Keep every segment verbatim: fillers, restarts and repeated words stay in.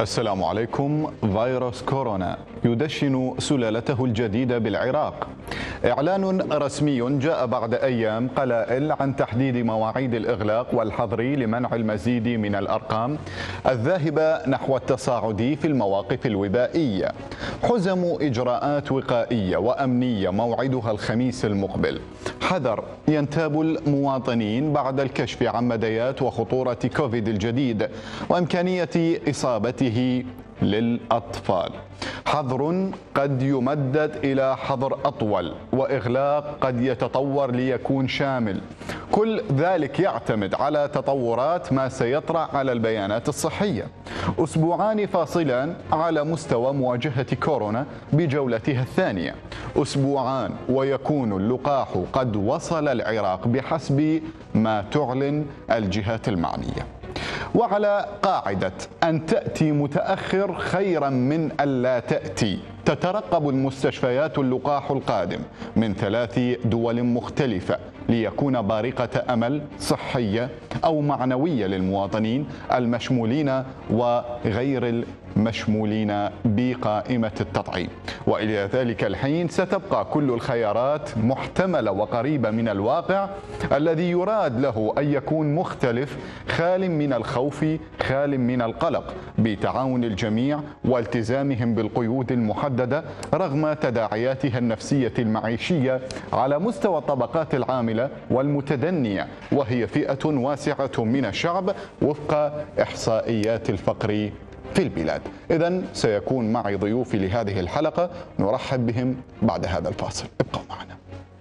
السلام عليكم. فيروس كورونا يدشن سلالته الجديدة بالعراق. إعلان رسمي جاء بعد أيام قلائل عن تحديد مواعيد الإغلاق والحظر لمنع المزيد من الأرقام الذاهبة نحو التصاعد في المواقف الوبائية. حزم إجراءات وقائية وأمنية موعدها الخميس المقبل. حذر ينتاب المواطنين بعد الكشف عن مديات وخطورة كوفيد الجديد وإمكانية إصابته للأطفال. حظر قد يمدد إلى حظر أطول، وإغلاق قد يتطور ليكون شامل. كل ذلك يعتمد على تطورات ما سيطرأ على البيانات الصحية. أسبوعان فاصلان على مستوى مواجهة كورونا بجولتها الثانية. أسبوعان ويكون اللقاح قد وصل العراق بحسب ما تعلن الجهات المعنية. وعلى قاعدة أن تأتي متأخر خيرا من ألا تأتي، تترقب المستشفيات اللقاح القادم من ثلاث دول مختلفة ليكون بارقة أمل صحية أو معنوية للمواطنين المشمولين وغير المشمولين بقائمة التطعيم. وإلى ذلك الحين ستبقى كل الخيارات محتملة وقريبة من الواقع الذي يراد له أن يكون مختلف، خال من الخوف، خال من القلق، بتعاون الجميع والتزامهم بالقيود المحددة رغم تداعياتها النفسية المعيشية على مستوى الطبقات العاملة والمتدنية، وهي فئة واسعة من الشعب وفق إحصائيات الفقر في البلاد. إذن سيكون معي ضيوفي لهذه الحلقة، نرحب بهم بعد هذا الفاصل. ابقوا معنا.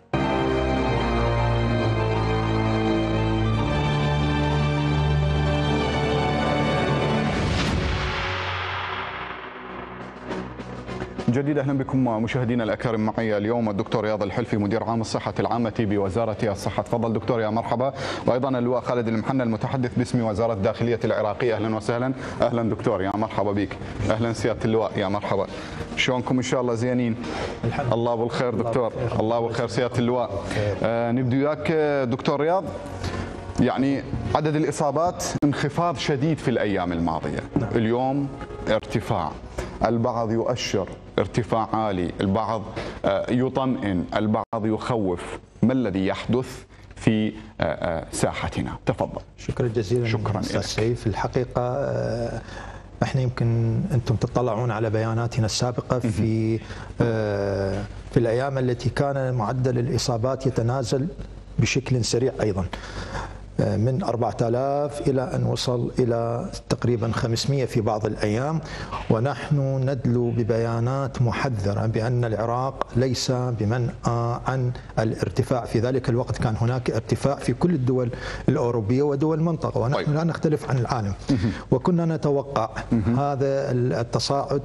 جديد اهلا بكم مشاهدينا الاكارم. معي اليوم الدكتور رياض الحلفي مدير عام الصحه العامه بوزاره الصحه. تفضل دكتور، يا مرحبا. وايضا اللواء خالد المحنى المتحدث باسم وزاره الداخليه العراقيه. اهلا وسهلا. اهلا دكتور، يا مرحبا بك. اهلا سياده اللواء، يا مرحبا. شلونكم؟ ان شاء الله زينين. الحمد لله. الله بالخير دكتور. الله بالخير سياده اللواء. آه نبدا وياك دكتور رياض. يعني عدد الاصابات انخفاض شديد في الايام الماضيه. نعم. اليوم ارتفاع، البعض يؤشر ارتفاع عالي، البعض يطمئن، البعض يخوف. ما الذي يحدث في ساحتنا؟ تفضل. شكرا جزيلا. شكرا استاذ سيف. الحقيقه احنا يمكن انتم تطلعون على بياناتنا السابقه في في الايام التي كان معدل الاصابات يتنازل بشكل سريع ايضا من أربعة آلاف إلى أن وصل إلى تقريبا خمسمئة في بعض الأيام، ونحن ندلو ببيانات محذرة بأن العراق ليس بمنأى عن الارتفاع. في ذلك الوقت كان هناك ارتفاع في كل الدول الأوروبية ودول المنطقة، ونحن لا نختلف عن العالم، وكنا نتوقع هذا التصاعد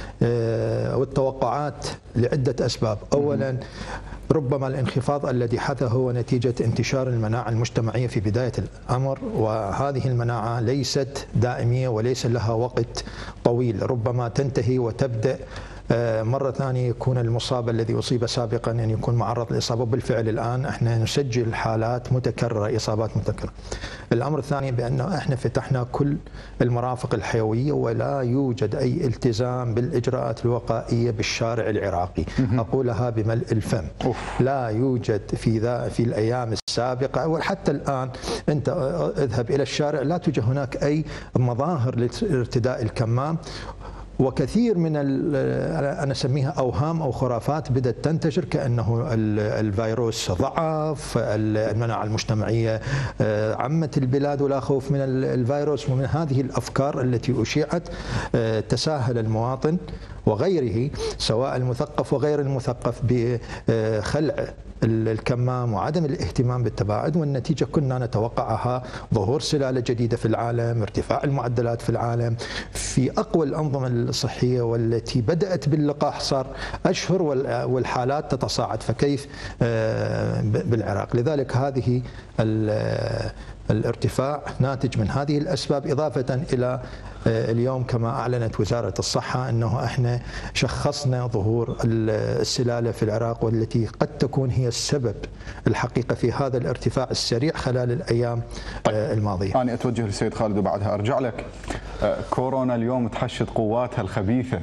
والتوقعات لعدة أسباب. أولا ربما الانخفاض الذي حدث هو نتيجة انتشار المناعة المجتمعية في بداية الأمر، وهذه المناعة ليست دائمية وليس لها وقت طويل، ربما تنتهي وتبدأ مرة ثانية يكون المصاب الذي أصيب سابقا أن يكون معرض للإصابة. بالفعل الآن احنا نسجل حالات متكررة، إصابات متكررة. الأمر الثاني بأنه احنا فتحنا كل المرافق الحيوية ولا يوجد أي التزام بالإجراءات الوقائية بالشارع العراقي. أقولها بملء الفم. لا يوجد في ذا في الأيام السابقة وحتى الآن أنت اذهب إلى الشارع لا توجد هناك أي مظاهر لارتداء الكمام. وكثير من أنا أسميها أوهام أو خرافات بدأت تنتشر كأنه الفيروس ضعف، المناعة المجتمعية عمت البلاد ولا خوف من الفيروس. ومن هذه الأفكار التي أشيعت تساهل المواطن وغيره سواء المثقف وغير المثقف بخلع الكمام وعدم الاهتمام بالتباعد، والنتيجة كنا نتوقعها: ظهور سلالة جديدة في العالم، ارتفاع المعدلات في العالم في أقوى الأنظمة الصحية والتي بدأت باللقاح صار أشهر والحالات تتصاعد، فكيف بالعراق؟ لذلك هذه الارتفاع ناتج من هذه الأسباب، إضافة إلى اليوم كما أعلنت وزارة الصحة أنه احنا شخصنا ظهور السلالة في العراق، والتي قد تكون هي السبب الحقيقة في هذا الارتفاع السريع خلال الأيام طيب. الماضية. أنا أتوجه للسيد خالد وبعدها أرجع لك. كورونا اليوم تحشد قواتها الخبيثة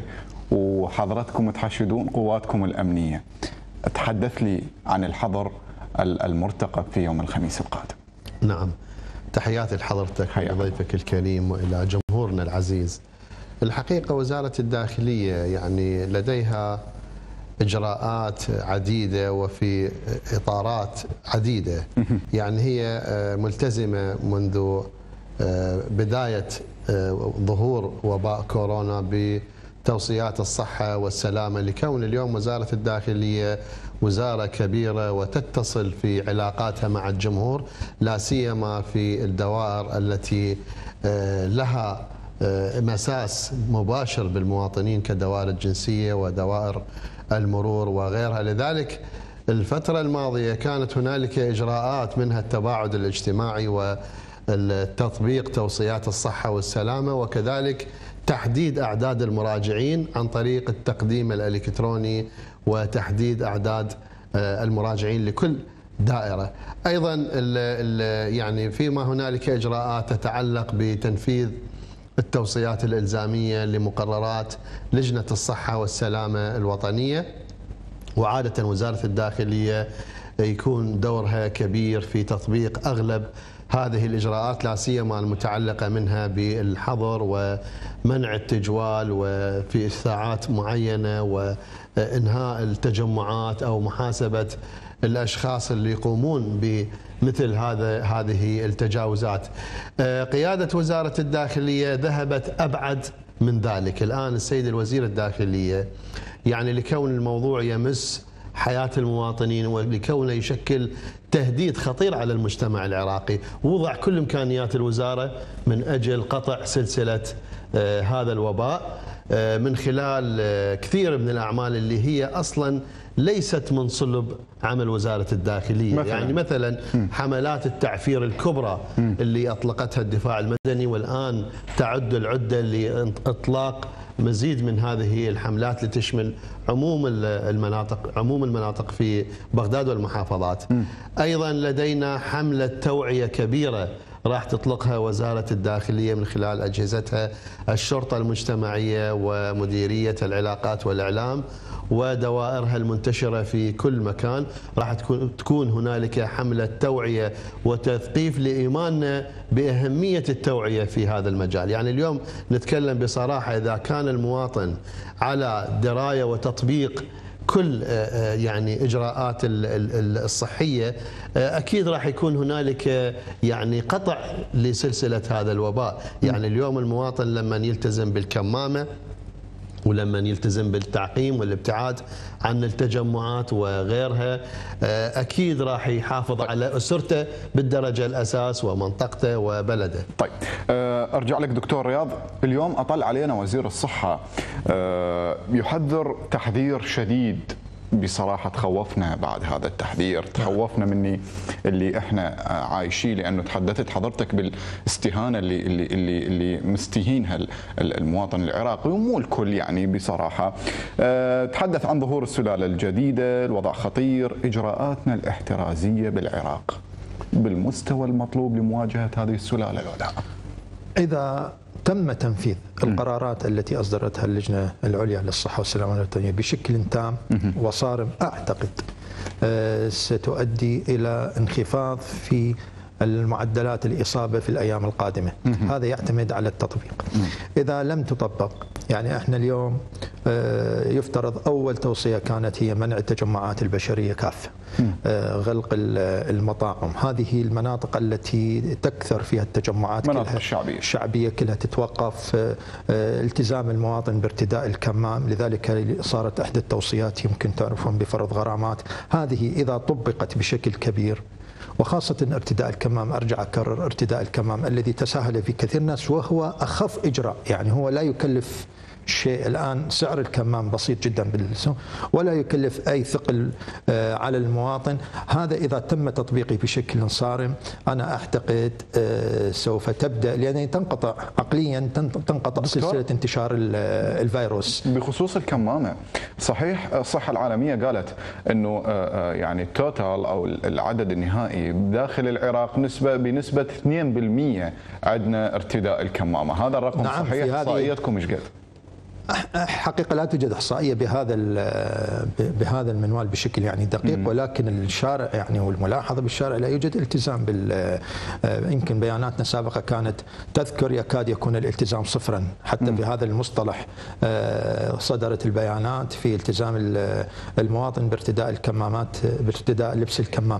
وحضرتكم تحشدون قواتكم الأمنية. تحدث لي عن الحظر المرتقب في يوم الخميس القادم. نعم، تحياتي لحضرتك وضيفك الكريم وإلى جمهورنا العزيز. الحقيقة وزارة الداخلية يعني لديها إجراءات عديدة وفي إطارات عديدة، يعني هي ملتزمة منذ بداية ظهور وباء كورونا بتوصيات الصحة والسلامة، لكون اليوم وزارة الداخلية وزارة كبيرة وتتصل في علاقاتها مع الجمهور، لا سيما في الدوائر التي لها مساس مباشر بالمواطنين كدوائر الجنسية ودوائر المرور وغيرها. لذلك الفترة الماضية كانت هنالك إجراءات منها التباعد الاجتماعي والتطبيق توصيات الصحة والسلامة، وكذلك تحديد أعداد المراجعين عن طريق التقديم الإلكتروني وتحديد أعداد المراجعين لكل دائرة. أيضا يعني فيما هنالك إجراءات تتعلق بتنفيذ التوصيات الإلزامية لمقررات لجنة الصحة والسلامة الوطنية، وعادة وزارة الداخلية يكون دورها كبير في تطبيق أغلب هذه الإجراءات، لا سيما المتعلقة منها بالحظر ومنع التجوال وفي ساعات معينة وإنهاء التجمعات أو محاسبة الأشخاص اللي يقومون بمثل هذا هذه التجاوزات. قيادة وزارة الداخلية ذهبت أبعد من ذلك. الآن السيد الوزير الداخلية يعني لكون الموضوع يمس حياة المواطنين ولكونه يشكل تهديد خطير على المجتمع العراقي، وضع كل إمكانيات الوزارة من أجل قطع سلسلة هذا الوباء من خلال كثير من الأعمال اللي هي أصلا ليست من صلب عمل وزارة الداخلية. مثلاً. يعني مثلا حملات التعفير الكبرى اللي أطلقتها الدفاع المدني، والآن تعد العدة لإطلاق مزيد من هذه الحملات لتشمل عموم المناطق عموم المناطق في بغداد والمحافظات. أيضا لدينا حملة توعية كبيرة راح تطلقها وزارة الداخلية من خلال أجهزتها الشرطة المجتمعية ومديرية العلاقات والإعلام ودوائرها المنتشرة في كل مكان. راح تكون تكون هنالك حملة توعية وتثقيف لإيماننا بأهمية التوعية في هذا المجال. يعني اليوم نتكلم بصراحة، إذا كان المواطن على دراية وتطبيق كل يعني إجراءات الصحية، أكيد راح يكون هنالك يعني قطع لسلسلة هذا الوباء. يعني اليوم المواطن لما يلتزم بالكمامة ولما يلتزم بالتعقيم والابتعاد عن التجمعات وغيرها، أكيد راح يحافظ طيب. على أسرته بالدرجة الأساس ومنطقته وبلده. طيب أرجع لك دكتور رياض. اليوم أطل علينا وزير الصحة يحذر تحذير شديد. بصراحة تخوفنا بعد هذا التحذير، تخوفنا مني اللي احنا عايشين، لانه تحدثت حضرتك بالاستهانة اللي اللي اللي, اللي مستهينها المواطن العراقي ومو الكل يعني بصراحة. أه تحدث عن ظهور السلالة الجديدة، الوضع خطير، اجراءاتنا الاحترازية بالعراق بالمستوى المطلوب لمواجهة هذه السلالة العليا. إذا تم تنفيذ القرارات التي أصدرتها اللجنة العليا للصحة والسلامة الوطنية بشكل تام وصارم، أعتقد ستؤدي إلى انخفاض في المعدلات الإصابة في الأيام القادمة. هذا يعتمد على التطبيق. إذا لم تطبق، يعني احنا اليوم يفترض أول توصية كانت هي منع التجمعات البشرية كافة، غلق المطاعم، هذه المناطق التي تكثر فيها التجمعات كلها الشعبية. الشعبية كلها تتوقف، التزام المواطن بارتداء الكمام، لذلك صارت إحدى التوصيات يمكن تعرفون بفرض غرامات. هذه إذا طبقت بشكل كبير، وخاصة ارتداء الكمام، أرجع أكرر ارتداء الكمام الذي تساهل في كثير ناس وهو أخف إجراء، يعني هو لا يكلف شيء الآن سعر الكمام بسيط جدا بالسوق ولا يكلف أي ثقل على المواطن. هذا إذا تم تطبيقه بشكل صارم أنا أعتقد سوف تبدأ، لأن تنقطع عقليا تنقطع سلسلة انتشار الفيروس. بخصوص الكمامة، صحيح الصحة العالمية قالت أنه يعني التوتال أو العدد النهائي داخل العراق نسبة بنسبة اثنين بالمئة عندنا ارتداء الكمامة. هذا الرقم نعم صحيح؟ إحصائيتكم ايش قد؟ حقيقة لا توجد إحصائية بهذا بهذا المنوال بشكل يعني دقيق، ولكن الشارع يعني والملاحظة بالشارع لا يوجد التزام بال يمكن بياناتنا السابقة كانت تذكر يكاد يكون الالتزام صفرا، حتى بهذا المصطلح صدرت البيانات في التزام المواطن بارتداء الكمامات بارتداء لبس الكمام.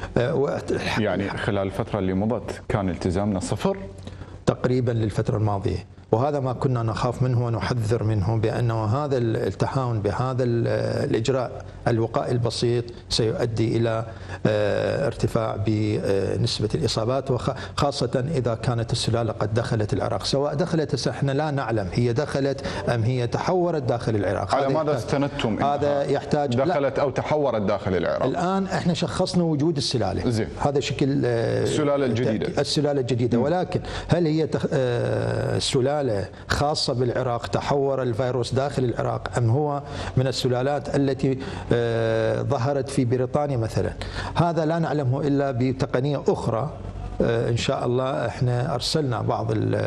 يعني خلال الفترة اللي مضت كان التزامنا صفر تقريبا للفترة الماضية، وهذا ما كنا نخاف منه ونحذر منه، بأنه هذا التهاون بهذا الإجراء الوقائي البسيط سيؤدي إلى ارتفاع بنسبة الإصابات، وخاصة إذا كانت السلالة قد دخلت العراق. سواء دخلت احنا لا نعلم هي دخلت أم هي تحورت داخل العراق. على ماذا استندتم؟ هذا يحتاج دخلت أو تحورت داخل العراق. الآن احنا شخصنا وجود السلالة زين. هذا شكل السلالة الجديدة السلالة الجديدة م. ولكن هل هي سلالة خاصة بالعراق تحور الفيروس داخل العراق أم هو من السلالات التي ظهرت في بريطانيا مثلا؟ هذا لا نعلمه إلا بتقنية أخرى. إن شاء الله احنا أرسلنا بعض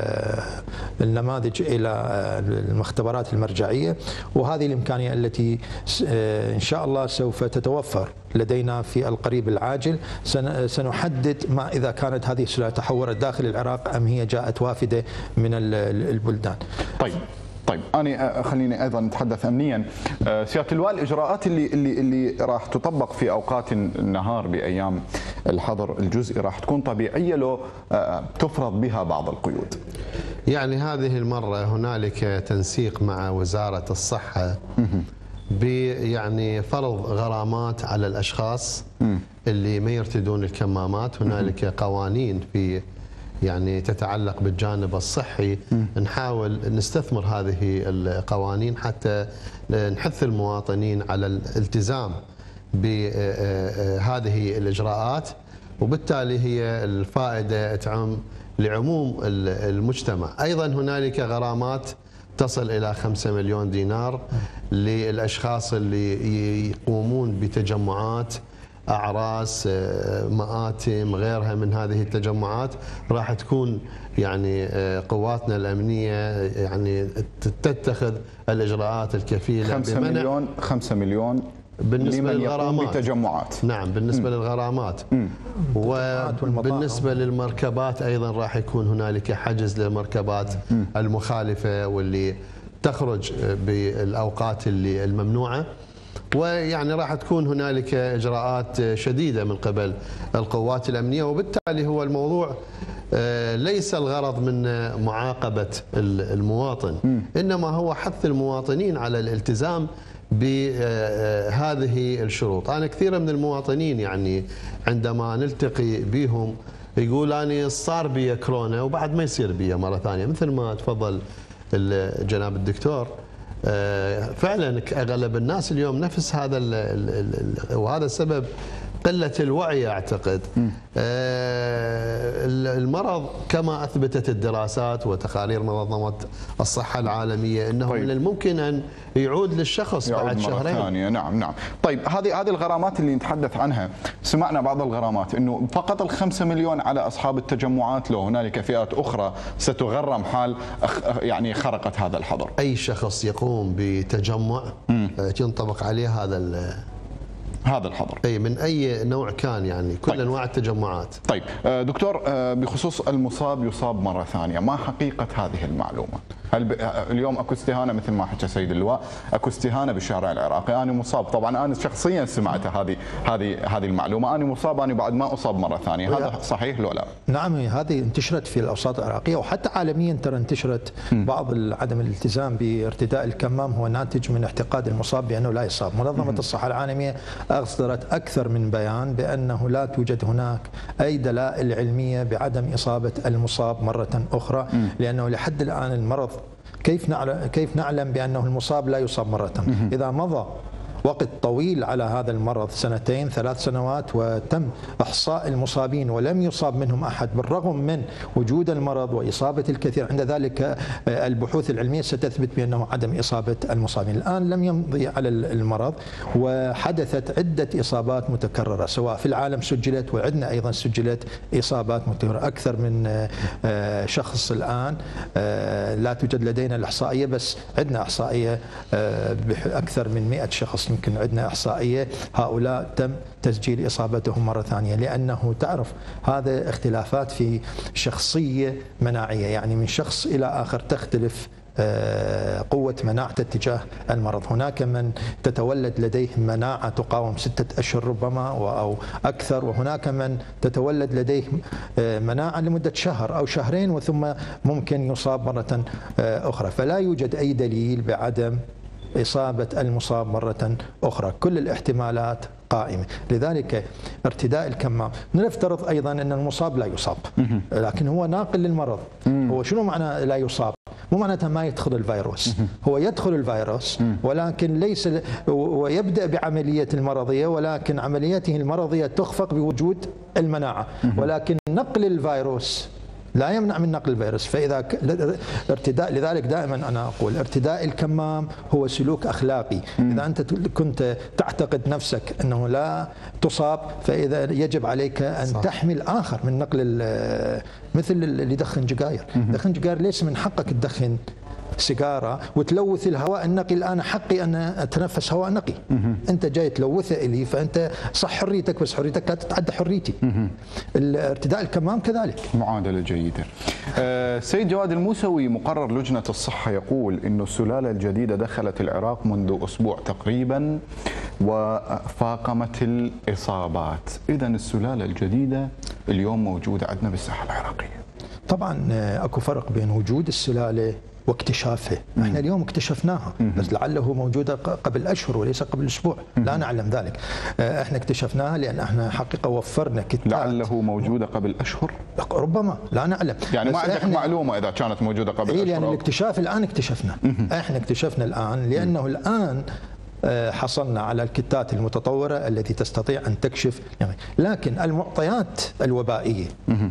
النماذج إلى المختبرات المرجعية، وهذه الإمكانية التي إن شاء الله سوف تتوفر لدينا في القريب العاجل سنحدد ما إذا كانت هذه السلالة تحورت داخل العراق أم هي جاءت وافدة من البلدان. طيب طيب أنا خليني أيضا نتحدث أمنيا. سيادة اللواء، الإجراءات اللي اللي اللي راح تطبق في أوقات النهار بأيام الحظر الجزئي راح تكون طبيعية لو تفرض بها بعض القيود؟ يعني هذه المرة هنالك تنسيق مع وزارة الصحة بيعني فرض غرامات على الأشخاص اللي ما يرتدون الكمامات. هنالك قوانين في يعني تتعلق بالجانب الصحي، نحاول نستثمر هذه القوانين حتى نحث المواطنين على الالتزام بهذه الإجراءات، وبالتالي هي الفائدة تعم لعموم المجتمع. أيضا هنالك غرامات تصل إلى خمسة مليون دينار للأشخاص اللي يقومون بتجمعات أعراس، مآتم، غيرها من هذه التجمعات. راح تكون يعني قواتنا الأمنية يعني تتخذ الإجراءات الكفيلة خمسة مليون خمسة مليون بالنسبة للغرامات. بتجمعات. نعم بالنسبة م. للغرامات. م. وبالنسبة للمركبات أيضا راح يكون هنالك حجز للمركبات م. المخالفة واللي تخرج بالأوقات اللي الممنوعة، ويعني راح تكون هنالك إجراءات شديدة من قبل القوات الأمنية. وبالتالي هو الموضوع ليس الغرض من معاقبة المواطن، إنما هو حث المواطنين على الالتزام بهذه الشروط. أنا كثير من المواطنين يعني عندما نلتقي بهم يقول أنا صار بي كورونا وبعد ما يصير بي مرة ثانية، مثل ما تفضل جناب الدكتور. فعلا اغلب الناس اليوم نفس هذا ال ال ال وهذا السبب قلة الوعي أعتقد. المرض كما أثبتت الدراسات وتقارير منظمة الصحة العالمية أنه طيب. من الممكن أن يعود للشخص يعود بعد مرة شهرين. ثانية. نعم نعم. طيب هذه هذه الغرامات اللي نتحدث عنها، سمعنا بعض الغرامات أنه فقط الخمسة مليون على أصحاب التجمعات، لو هنالك فئات أخرى ستغرم حال يعني خرقت هذا الحظر. أي شخص يقوم بتجمع م. ينطبق عليه هذا هذا الحظر، اي من اي نوع كان، يعني كل طيب. انواع التجمعات. طيب دكتور، بخصوص المصاب يصاب مره ثانيه، ما حقيقه هذه المعلومه؟ هل اليوم اكو استهانه مثل ما حكى سيد اللواء، اكو استهانه بالشارع العراقي؟ انا مصاب، طبعا انا شخصيا سمعت هذه هذه هذه المعلومه، انا مصاب، انا بعد ما اصاب مره ثانيه، هذا صحيح لو لا؟ نعم، هذه انتشرت في الاوساط العراقيه وحتى عالميا ترى انتشرت. م. بعض عدم الالتزام بارتداء الكمام هو ناتج من اعتقاد المصاب بانه لا يصاب. منظمه م. الصحه العالميه أصدرت أكثر من بيان بأنه لا توجد هناك أي دلائل علمية بعدم إصابة المصاب مرة أخرى، م. لأنه لحد الآن المرض كيف نعلم كيف نعلم بأنه المصاب لا يصاب مرة؟ إذا مضى وقت طويل على هذا المرض، سنتين ثلاث سنوات، وتم إحصاء المصابين ولم يصاب منهم أحد بالرغم من وجود المرض وإصابة الكثير، عند ذلك البحوث العلمية ستثبت بأنه عدم إصابة المصابين. الآن لم يمضي على المرض وحدثت عدة إصابات متكررة سواء في العالم سجلت، وعندنا أيضا سجلت إصابات متكررة أكثر من شخص. الآن لا توجد لدينا الإحصائية، بس عندنا إحصائية أكثر من مئة شخص، يمكن عندنا إحصائية هؤلاء تم تسجيل إصابتهم مرة ثانية، لأنه تعرف هذا اختلافات في شخصية مناعية، يعني من شخص إلى آخر تختلف قوة مناعته تجاه المرض. هناك من تتولد لديه مناعة تقاوم ستة أشهر ربما أو أكثر، وهناك من تتولد لديه مناعة لمدة شهر أو شهرين وثم ممكن يصاب مرة أخرى. فلا يوجد أي دليل بعدم إصابة المصاب مرة أخرى، كل الاحتمالات قائمة. لذلك ارتداء الكمام، نفترض أيضا أن المصاب لا يصاب لكن هو ناقل للمرض. هو شنو معنى لا يصاب؟ مو معناتها ما يدخل الفيروس، هو يدخل الفيروس ولكن ليس، ويبدأ بعملية المرضية ولكن عمليته المرضية تخفق بوجود المناعة، ولكن نقل الفيروس لا يمنع من نقل الفيروس. فإذا ارتداء، لذلك دائما أنا أقول ارتداء الكمام هو سلوك أخلاقي. إذا أنت كنت تعتقد نفسك أنه لا تصاب، فإذا يجب عليك أن صح. تحمل آخر من نقل، مثل اللي يدخن جقاير. دخن جقاير ليس من حقك تدخن سيجارة وتلوث الهواء النقي. الآن حقي أن أتنفس هواء نقي، أنت جاي تلوثه إلي، فأنت صح حريتك بس حريتك لا تتعدى حريتي. الارتداء الكمام كذلك. معادلة جيدة. أه سيد جواد الموسوي، مقرر لجنة الصحة يقول إنه السلالة الجديدة دخلت العراق منذ أسبوع تقريبا وفاقمت الإصابات. إذا السلالة الجديدة اليوم موجودة عندنا بالساحة العراقية. طبعا أكو فرق بين وجود السلالة واكتشافها. احنا اليوم اكتشفناها، بس لعله موجوده قبل اشهر وليس قبل اسبوع، لا نعلم ذلك. احنا اكتشفناها لان احنا حقيقه وفرنا كتات. لعله موجوده قبل اشهر؟ ربما، لا نعلم. يعني ما عندك معلومه اذا كانت موجوده قبل إيه اشهر؟ لان الاكتشاف الان اكتشفنا. احنا اكتشفنا الان لانه الان حصلنا على الكتات المتطوره التي تستطيع ان تكشف، يعني لكن المعطيات الوبائيه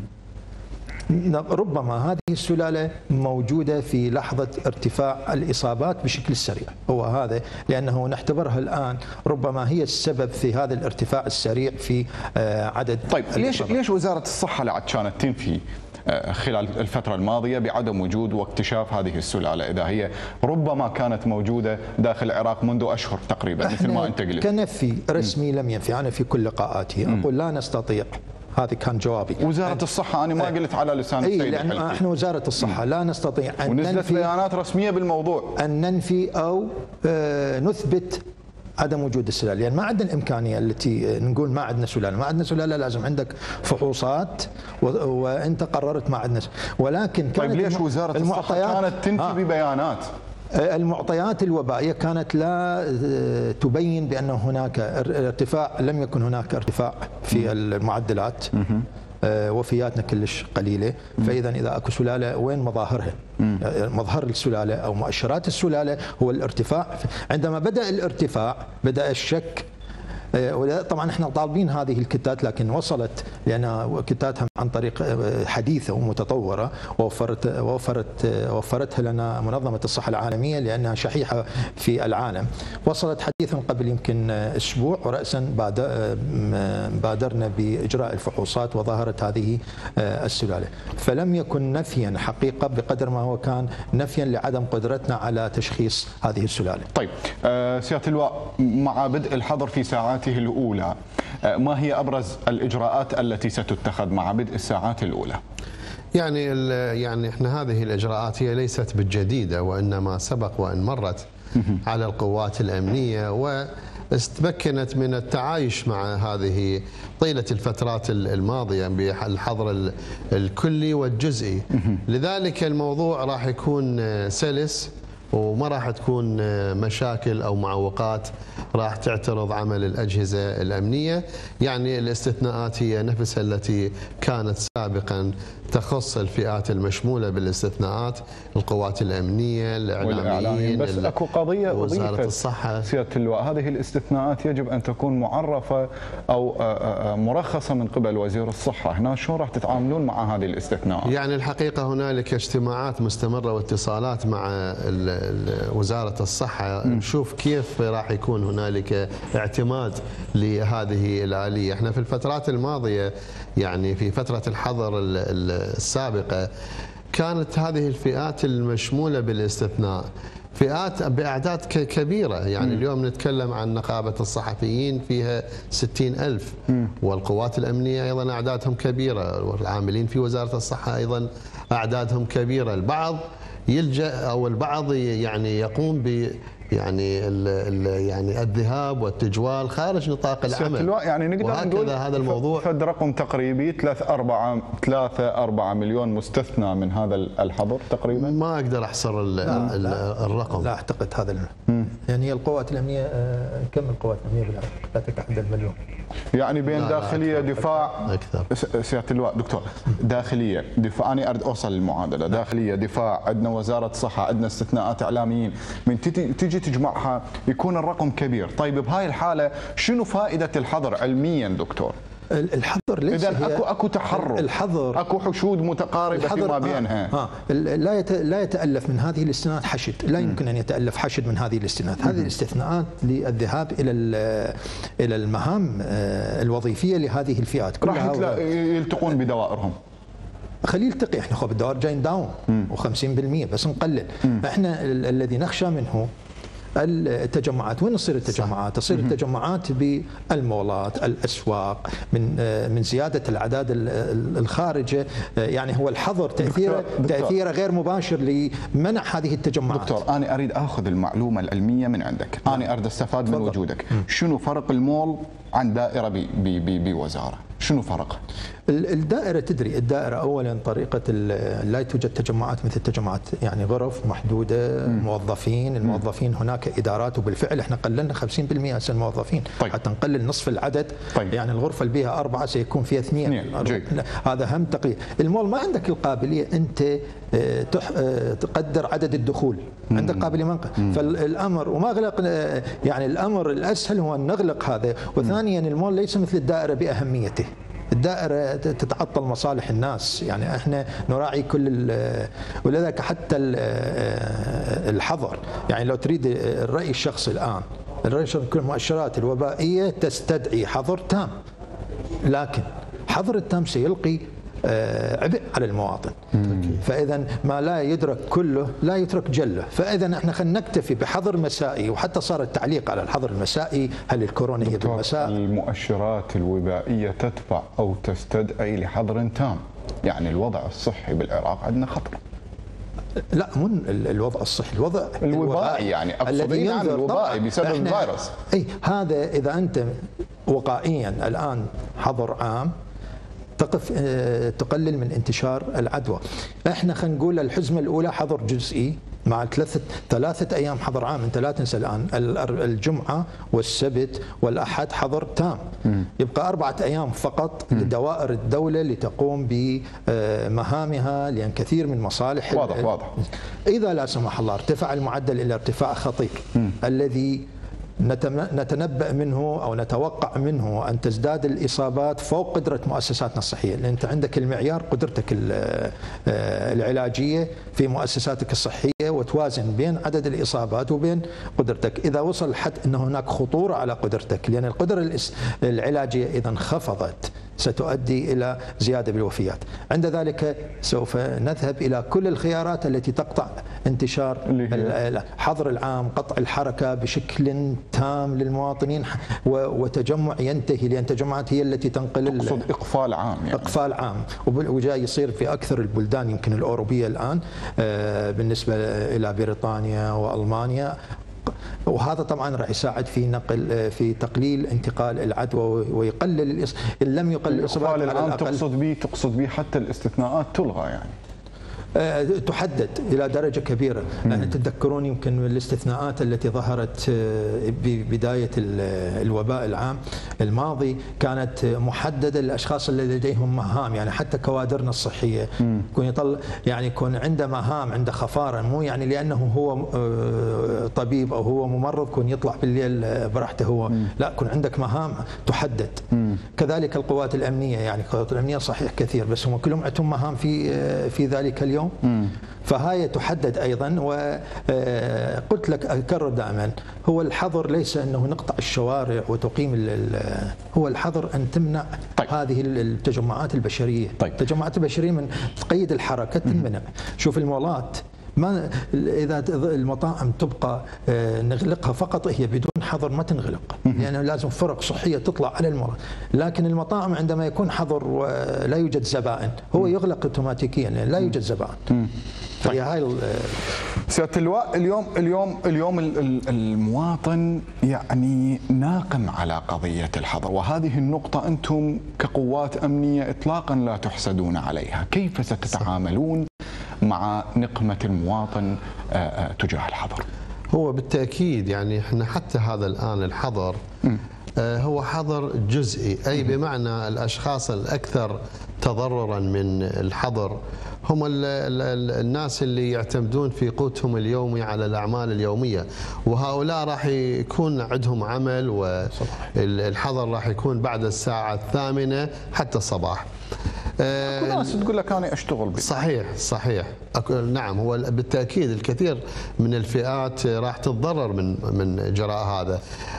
ربما هذه السلالة موجودة في لحظة ارتفاع الإصابات بشكل سريع، هو هذا، لأنه نعتبرها الآن ربما هي السبب في هذا الارتفاع السريع في عدد. طيب ليش ليش وزارة الصحة لعد كانت تنفي خلال الفترة الماضية بعدم وجود واكتشاف هذه السلالة إذا هي ربما كانت موجودة داخل العراق منذ أشهر تقريبا مثل ما أنت قلت؟ كنفي رسمي لم ينفي. أنا في كل لقاءاتي أقول لا نستطيع، هذا كان جوابي. وزارة الصحة أنا ما قلت على لسان السيد الحلفي. لأن احنا وزارة الصحة لا نستطيع أن ونزلت ننفي بيانات رسمية بالموضوع أن ننفي أو نثبت عدم وجود السلالة، لأن يعني ما عندنا الإمكانية التي نقول ما عندنا سلالة. ما عندنا سلالة لازم عندك فحوصات وأنت قررت ما عندنا. ولكن طيب ليش وزارة الصحة كانت تنفي ببيانات؟ المعطيات الوبائية كانت لا تبين بأن هناك ارتفاع، لم يكن هناك ارتفاع في المعدلات، وفياتنا كلش قليلة. فإذا إذا أكو سلالة وين مظاهرها؟ مظهر السلالة أو مؤشرات السلالة هو الارتفاع. عندما بدأ الارتفاع بدأ الشك. طبعا احنا طالبين هذه الكتات لكن وصلت، لان كتاتها عن طريق حديثه ومتطوره ووفرت وفرت وفرتها لنا منظمه الصحه العالميه لانها شحيحه في العالم. وصلت حديثا قبل يمكن اسبوع، وراسا بادرنا باجراء الفحوصات وظهرت هذه السلاله. فلم يكن نفيا حقيقه بقدر ما هو كان نفيا لعدم قدرتنا على تشخيص هذه السلاله. طيب سياده اللواء، مع بدء الحظر في ساعات الأولى ما هي أبرز الإجراءات التي ستتخذ مع بدء الساعات الأولى؟ يعني يعني احنا هذه الإجراءات هي ليست بالجديدة، وإنما سبق وأن مرت على القوات الأمنية واستمكنت من التعايش مع هذه طيلة الفترات الماضية بالحظر الكلي والجزئي. لذلك الموضوع راح يكون سلس وما راح تكون مشاكل أو معوقات راح تعترض عمل الأجهزة الأمنية. يعني الاستثناءات هي نفسها التي كانت سابقا تخص الفئات المشمولة بالاستثناءات، القوات الأمنية، الإعلاميين، بس اكو قضية وزارة الصحة. سيادة اللواء، هذه الاستثناءات يجب أن تكون معرفة أو مرخصة من قبل وزير الصحة، هنا شلون راح تتعاملون مع هذه الاستثناءات؟ يعني الحقيقة هنالك اجتماعات مستمرة واتصالات مع وزارة الصحة، نشوف كيف راح يكون هنالك اعتماد لهذه الآلية. احنا في الفترات الماضية يعني في فترة الحظر السابقة كانت هذه الفئات المشمولة بالاستثناء فئات بأعداد كبيرة، يعني اليوم نتكلم عن نقابة الصحفيين فيها ستين ألف، والقوات الأمنية أيضا أعدادهم كبيرة، والعاملين في وزارة الصحة أيضا أعدادهم كبيرة. البعض يلجأ أو البعض يعني يقوم ب يعني ال ال يعني الذهاب والتجوال خارج نطاق العمل. يعني نقدر نقول هذا الموضوع فد رقم تقريبي ثلاثة أربعة ثلاثة أربعة مليون مستثنى من هذا الحظر تقريبا. ما اقدر احصر ال لا ال لا الرقم. لا اعتقد هذا. يعني القوات الامنيه كم القوات الامنيه بالعراق؟ لا تتعدى المليون. يعني بين لا داخليه لا دفاع اكثر. سياده اللواء دكتور، داخليه دفاع، انا اريد اوصل للمعادله، داخليه دفاع، عندنا وزاره صحه، عندنا استثناءات اعلاميين، من تجي تجمعها يكون الرقم كبير. طيب بهاي الحاله شنو فائده الحظر علميا دكتور؟ الحظر ليس إذا اكو اكو تحرر، الحظر اكو حشود متقاربه فيما بينها. آه آه لا لا يتالف من هذه الاستثناءات حشد، لا يمكن ان يتالف حشد من هذه الاستثناءات، هذه الاستثناءات للذهاب الى الى المهام الوظيفيه لهذه الفئات كلها، راح يلتقون بدوائرهم. خليه يلتقي، احنا خب الدوائر جايين داون وخمسين بالمئة بس نقلل. احنا الذي نخشى منه التجمعات. وين تصير التجمعات؟ تصير التجمعات بالمولات، الاسواق، من من زياده الاعداد الخارجه. يعني هو الحظر تاثيره تاثيره غير مباشر لمنع هذه التجمعات. دكتور انا اريد اخذ المعلومه العلميه من عندك، انا اريد استفاد من وجودك. شنو فرق المول عن دائره بوزاره؟ شنو فرق؟ الدائرة تدري، الدائرة أولا طريقة لا توجد تجمعات مثل التجمعات، يعني غرف محدودة، م. موظفين، الموظفين هناك إدارات، وبالفعل احنا قللنا خمسين بالمئة هسه الموظفين. طيب. حتى نقلل نصف العدد. طيب. يعني الغرفة اللي بها أربعة سيكون فيها اثنين. هذا هم تقليل. المول ما عندك القابلية أنت تح... تقدر عدد الدخول، م. عندك قابلية منقل. فالأمر وما أغلق، يعني الأمر الأسهل هو أن نغلق هذا. وثانيا المول ليس مثل الدائرة بأهميته. الدائرة تتعطل مصالح الناس، يعني احنا نراعي كل، ولذلك حتى الحظر، يعني لو تريد الرأي الشخصي الآن، الرأي الشخصي كل المؤشرات الوبائية تستدعي حظر تام، لكن حظر التام سيلقي عبء على المواطن. فإذا ما لا يدرك كله لا يترك جله. فإذا احنا خلينا نكتفي بحظر مسائي، وحتى صار التعليق على الحظر المسائي، هل الكورونا هي بالمساء؟ المؤشرات الوبائية تدفع أو تستدعي لحظر تام، يعني الوضع الصحي بالعراق عندنا خطر. لا مو الوضع الصحي، الوضع الوبائي، يعني اقصد عن الوبائي بسبب الفيروس. اي هذا اذا انت وقائيا الان حظر عام تقف تقلل من انتشار العدوى. احنا خلينا نقول الحزمه الاولى حظر جزئي مع ثلاثه ثلاثه ايام حظر عام. انت لا تنسى الان الجمعه والسبت والاحد حظر تام، يبقى اربعه ايام فقط لدوائر الدوله لتقوم بمهامها، لان كثير من مصالح واضح واضح. اذا لا سمح الله ارتفع المعدل الى ارتفاع خطير الذي نتنبأ منه أو نتوقع منه أن تزداد الإصابات فوق قدرة مؤسساتنا الصحية، لأن أنت عندك المعيار قدرتك العلاجية في مؤسساتك الصحية، وتوازن بين عدد الإصابات وبين قدرتك. إذا وصل الحد أن هناك خطورة على قدرتك، لأن القدرة العلاجية إذا انخفضت ستؤدي إلى زيادة بالوفيات. عند ذلك سوف نذهب إلى كل الخيارات التي تقطع انتشار حظر العام، قطع الحركة بشكل تام للمواطنين، وتجمع ينتهي، لأن التجمعات هي التي تنقل. تقصد إقفال عام يعني. إقفال عام، وجاي يصير في أكثر البلدان يمكن الأوروبية الآن بالنسبة إلى بريطانيا وألمانيا. وهذا طبعا راح يساعد في نقل في تقليل انتقال العدوى ويقلل ان لم يقلل الاصابات على الان. الأقل. تقصد به تقصد به حتى الاستثناءات تلغى يعني؟ تحدد إلى درجة كبيرة. يعني تتذكرون يمكن من الاستثناءات التي ظهرت ببداية الوباء العام الماضي كانت محددة للأشخاص اللي لديهم مهام، يعني حتى كوادرنا الصحية يكون يطلع يعني يكون عنده مهام، عنده خفارة، مو يعني لأنه هو طبيب أو هو ممرض يكون يطلع بالليل براحته هو، لا يكون عندك مهام تحدد. كذلك القوات الأمنية، يعني القوات الأمنية صحيح كثير بس هم كلهم عندهم مهام في في ذلك اليوم، فهاي تحدد أيضا. وقلت لك أكرر دائما هو الحظر ليس أنه نقطع الشوارع وتقيم، هو الحظر أن تمنع طيب. هذه التجمعات البشرية. طيب. التجمعات البشرية من تقيد الحركة تمنع. شوف المولات، ما إذا المطاعم تبقى نغلقها فقط هي بدون حظر ما تنغلق، لأنه يعني لازم فرق صحية تطلع على المرض. لكن المطاعم عندما يكون حظر ولا يوجد زبائن هو يغلق اوتوماتيكيا لأن لا يوجد زبائن. طيب. هاي سيادة اللواء، اليوم اليوم اليوم المواطن يعني ناقم على قضية الحظر، وهذه النقطة أنتم كقوات أمنية إطلاقا لا تحسدون عليها. كيف ستتعاملون مع نقمة المواطن تجاه الحظر؟ هو بالتأكيد يعني احنا حتى هذا الآن الحظر هو حظر جزئي، أي بمعنى الأشخاص الأكثر تضررا من الحظر هم ال ال الناس اللي يعتمدون في قوتهم اليومي على الأعمال اليومية، وهؤلاء راح يكون عندهم عمل، والحظر راح يكون بعد الساعة الثامنة حتى الصباح. اكو ناس تقول لك انا اشتغل بي. صحيح صحيح نعم، هو بالتاكيد الكثير من الفئات راح تتضرر من من جراء هذا،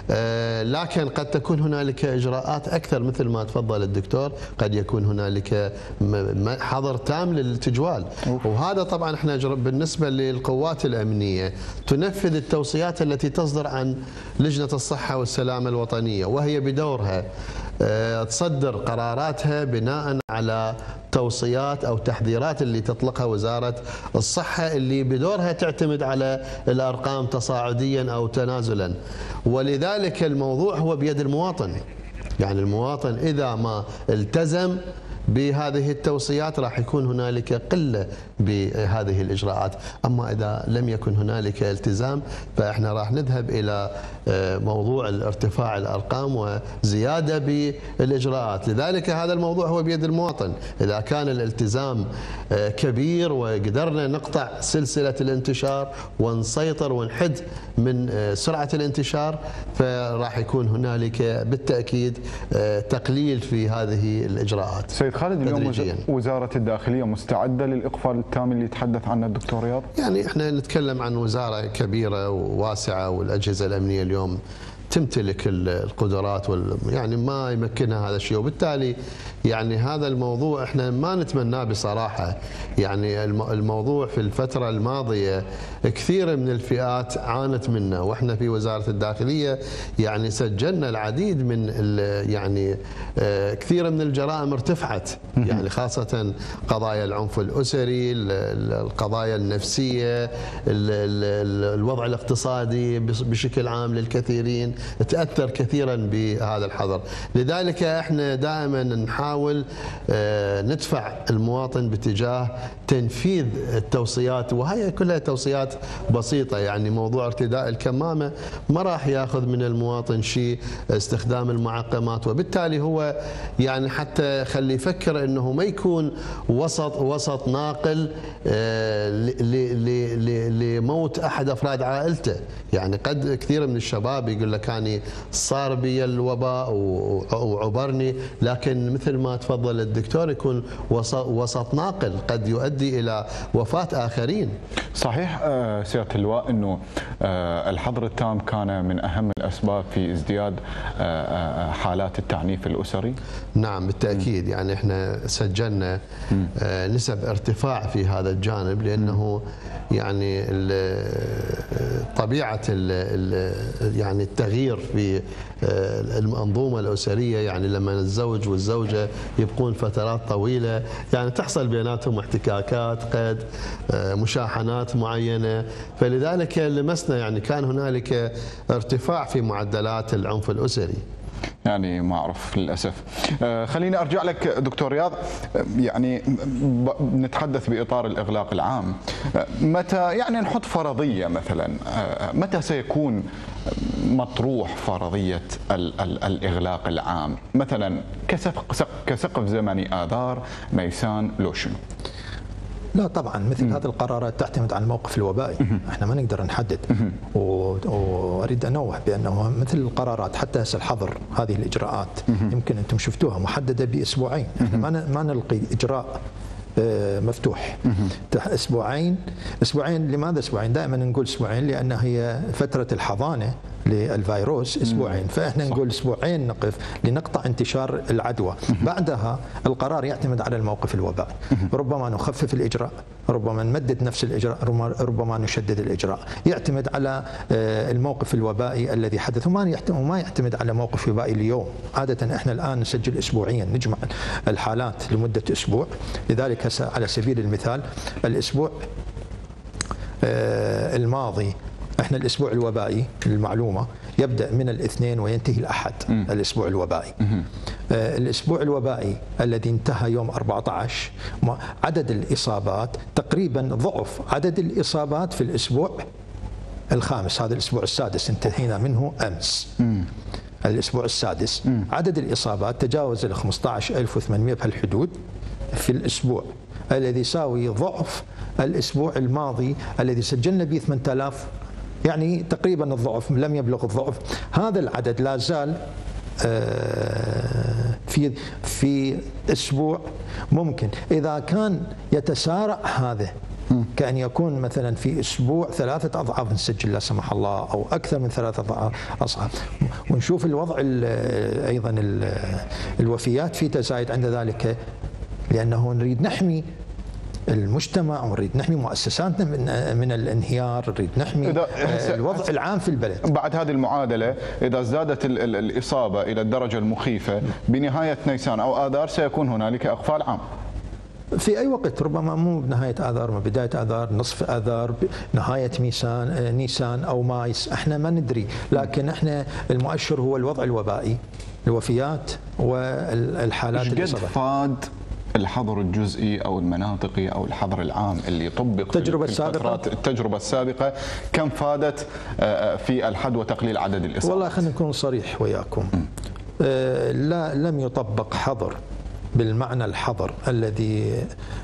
لكن قد تكون هنالك اجراءات اكثر مثل ما تفضل الدكتور، قد يكون هنالك حظر تام للتجوال. وهذا طبعا احنا بالنسبه للقوات الامنيه تنفذ التوصيات التي تصدر عن لجنه الصحه والسلامه الوطنيه، وهي بدورها تصدر قراراتها بناء على توصيات أو تحذيرات اللي تطلقها وزارة الصحة، اللي بدورها تعتمد على الأرقام تصاعديا أو تنازلا. ولذلك الموضوع هو بيد المواطن، يعني المواطن إذا ما التزم بهذه التوصيات راح يكون هنالك قلة بهذه الإجراءات. أما إذا لم يكن هنالك التزام فإحنا راح نذهب إلى موضوع ارتفاع الأرقام وزيادة بالإجراءات. لذلك هذا الموضوع هو بيد المواطن. إذا كان الالتزام كبير وقدرنا نقطع سلسلة الانتشار ونسيطر ونحد من سرعة الانتشار فراح يكون هنالك بالتأكيد تقليل في هذه الإجراءات. سيد خالد، اليوم وزارة الداخلية مستعدة للإقفال التام اللي يتحدث عنه الدكتور رياض؟ يعني احنا نتكلم عن وزارة كبيرة وواسعة، والأجهزة الأمنية اليوم تمتلك القدرات وال يعني ما يمكنها هذا الشيء، وبالتالي يعني هذا الموضوع احنا ما نتمناه بصراحه. يعني الموضوع في الفتره الماضيه كثير من الفئات عانت منه، واحنا في وزاره الداخليه يعني سجلنا العديد من يعني كثير من الجرائم ارتفعت، يعني خاصه قضايا العنف الاسري، القضايا النفسيه، الوضع الاقتصادي بشكل عام للكثيرين تأثر كثيرا بهذا الحظر. لذلك احنا دائما نحاول ندفع المواطن باتجاه تنفيذ التوصيات، وهي كلها توصيات بسيطة. يعني موضوع ارتداء الكمامة ما راح ياخذ من المواطن شيء، استخدام المعقمات، وبالتالي هو يعني حتى خلي يفكر انه ما يكون وسط وسط ناقل لموت احد افراد عائلته. يعني قد كثير من الشباب يقول لك اني صار بي الوباء وعبرني، لكن مثل ما تفضل الدكتور يكون وسط, وسط ناقل قد يؤدي الى وفاة اخرين. صحيح سيادة اللواء انه الحظر التام كان من اهم الاسباب في ازدياد حالات التعنيف الاسري؟ نعم بالتاكيد، يعني احنا سجلنا نسب ارتفاع في هذا الجانب، لانه يعني طبيعة يعني التغيير في المنظومة الأسرية، يعني لما الزوج والزوجة يبقون فترات طويلة يعني تحصل بيناتهم احتكاكات، قد مشاحنات معينة، فلذلك لمسنا يعني كان هنالك ارتفاع في معدلات العنف الأسري. يعني ما أعرف للأسف. خليني أرجع لك دكتور رياض، يعني نتحدث بإطار الإغلاق العام، متى يعني نحط فرضية مثلا، متى سيكون مطروح فرضية ال ال الإغلاق العام مثلا كسقف كسقف زمني آذار نيسان لو شنو؟ لا طبعا مثل هذه القرارات تعتمد على الموقف الوبائي، احنا ما نقدر نحدد، واريد انوه بانه مثل القرارات حتى هسه الحظر هذه الاجراءات يمكن انتم شفتوها محدده باسبوعين، احنا ما ما نلقي اجراء مفتوح اسبوعين. اسبوعين لماذا اسبوعين؟ دائما نقول اسبوعين لان هي فتره الحضانه للفيروس اسبوعين، فاحنا نقول اسبوعين نقف لنقطع انتشار العدوى، بعدها القرار يعتمد على الموقف الوبائي، ربما نخفف الاجراء، ربما نمدد نفس الاجراء، ربما نشدد الاجراء، يعتمد على الموقف الوبائي الذي حدث، وما يعتمد على موقف وبائي اليوم. عاده احنا الان نسجل اسبوعيا، نجمع الحالات لمده اسبوع، لذلك على سبيل المثال الاسبوع الماضي احنا الاسبوع الوبائي للمعلومه يبدا من الاثنين وينتهي الاحد، م. الاسبوع الوبائي. آه الاسبوع الوبائي الذي انتهى يوم أربعة عشر عدد الاصابات تقريبا ضعف عدد الاصابات في الاسبوع الخامس، هذا الاسبوع السادس انتهينا منه امس. م. الاسبوع السادس م. عدد الاصابات تجاوز ال خمسة عشر ألف وثمانمئة بهالحدود في الاسبوع، الذي يساوي ضعف الاسبوع الماضي الذي سجلنا به ثمانية آلاف، يعني تقريبا الضعف، لم يبلغ الضعف. هذا العدد لا زال في في اسبوع ممكن اذا كان يتسارع هذا، كأن يكون مثلا في اسبوع ثلاثه اضعاف نسجل لا سمح الله، او اكثر من ثلاثه اضعاف، ونشوف الوضع ايضا الوفيات في تزايد عند ذلك، لانه نريد نحمي المجتمع ونريد نحمي مؤسساتنا من من الانهيار، نريد نحمي الوضع العام في البلد. بعد هذه المعادله اذا ازدادت الاصابه الى الدرجه المخيفه بنهايه نيسان او اذار سيكون هنالك اقفال عام. في اي وقت، ربما مو بنهايه اذار، ما بدايه اذار، نصف اذار، نهايه نيسان نيسان او مايس، احنا ما ندري، لكن احنا المؤشر هو الوضع الوبائي، الوفيات والحالات الاصابه. فاد الحظر الجزئي او المناطقي او الحظر العام اللي طبق التجربه السابقه التجربه السابقه كم فادت في الحد وتقليل عدد الاصابات؟ والله خلينا نكون صريح وياكم، لا لم يطبق حظر بالمعنى الحظر الذي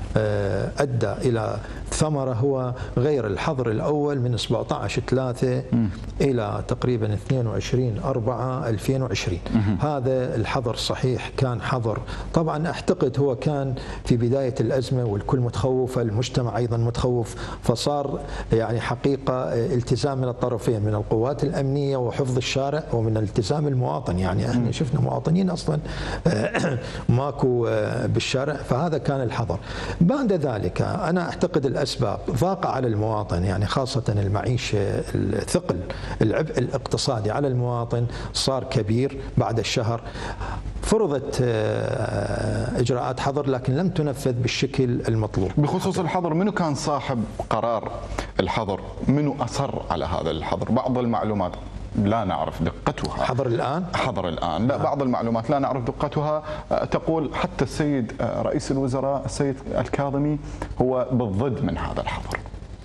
ادى الى ثمره، هو غير الحظر الاول من سبعة عشر ثلاثة الى تقريبا اثنين وعشرين أربعة ألفين وعشرين. هذا الحظر صحيح كان حظر، طبعا اعتقد هو كان في بدايه الازمه والكل متخوف، المجتمع ايضا متخوف، فصار يعني حقيقه التزام من الطرفين، من القوات الامنيه وحفظ الشارع ومن التزام المواطن، يعني احنا شفنا مواطنين اصلا ماكو بالشارع، فهذا كان الحظر. بعد ذلك انا اعتقد الاسباب ضاق على المواطن، يعني خاصه المعيشه، الثقل، العبء الاقتصادي على المواطن صار كبير بعد الشهر. فرضت اجراءات حظر لكن لم تنفذ بالشكل المطلوب. بخصوص الحظر، منو كان صاحب قرار الحظر؟ منو اصر على هذا الحظر؟ بعض المعلومات لا نعرف دقتها. حظر الآن؟ حظر الآن، لا، بعض المعلومات لا نعرف دقتها، تقول حتى السيد رئيس الوزراء السيد الكاظمي هو بالضد من هذا الحظر.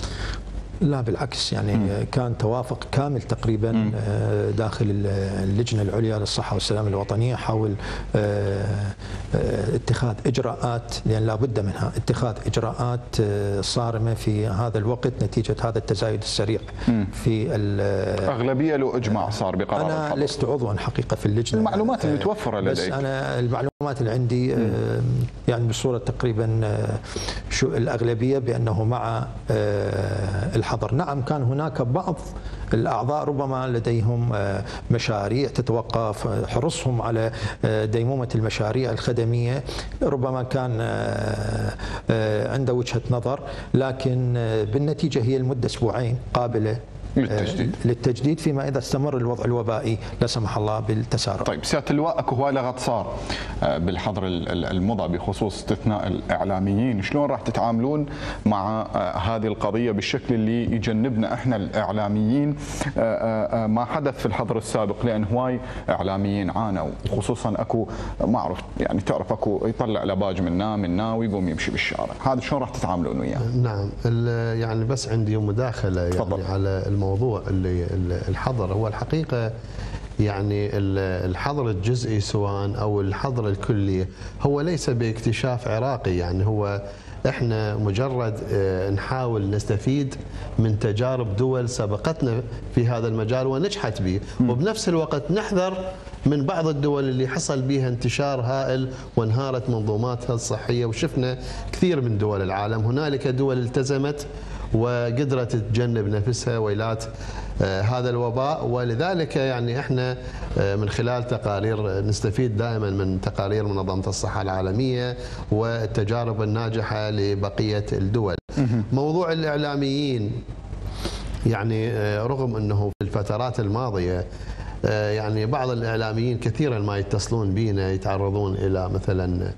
لا بالعكس، يعني م. كان توافق كامل تقريبا م. داخل اللجنة العليا للصحة والسلامة الوطنية حول اتخاذ إجراءات، لأن لا بد منها، اتخاذ إجراءات صارمة في هذا الوقت نتيجة هذا التزايد السريع م. في أغلبية له إجماع صار بقرار أنا الحظر. لست عضوا حقيقة في اللجنة، المعلومات المتوفرة لديك، بس أنا المعلومات اللي عندي م. يعني بصورة تقريبا شو الأغلبية بأنه مع الحظر. نعم كان هناك بعض الأعضاء ربما لديهم مشاريع تتوقف، حرصهم على ديمومة المشاريع الخدمية ربما كان عنده وجهة نظر، لكن بالنتيجة هي المدة أسبوعين قابلة للتجديد للتجديد فيما إذا استمر الوضع الوبائي لا سمح الله بالتسارع. طيب سيادة اللواء، اكو هواي لغط صار بالحظر المضى بخصوص استثناء الإعلاميين، شلون راح تتعاملون مع هذه القضية بالشكل اللي يجنبنا احنا الإعلاميين ما حدث في الحظر السابق؟ لأن هواي إعلاميين عانوا، وخصوصا اكو ما أعرف يعني تعرف اكو يطلع لباج منا منا ويقوم يمشي بالشارع، هذا شلون راح تتعاملون وياه؟ نعم، يعني بس عندي مداخلة يعني فضل. على الموضوع اللي الحظر. هو الحقيقة يعني الحظر الجزئي سواء أو الحظر الكلي هو ليس باكتشاف عراقي، يعني هو احنا مجرد نحاول نستفيد من تجارب دول سبقتنا في هذا المجال ونجحت به، وبنفس الوقت نحذر من بعض الدول اللي حصل بها انتشار هائل وانهارت منظوماتها الصحية، وشفنا كثير من دول العالم هنالك دول التزمت وقدرت تجنب نفسها ويلات آه هذا الوباء. ولذلك يعني احنا آه من خلال تقارير نستفيد دائما من تقارير منظمة الصحة العالمية والتجارب الناجحة لبقية الدول. موضوع الإعلاميين يعني آه رغم أنه في الفترات الماضية يعني بعض الإعلاميين كثيرا ما يتصلون بينا يتعرضون إلى مثلا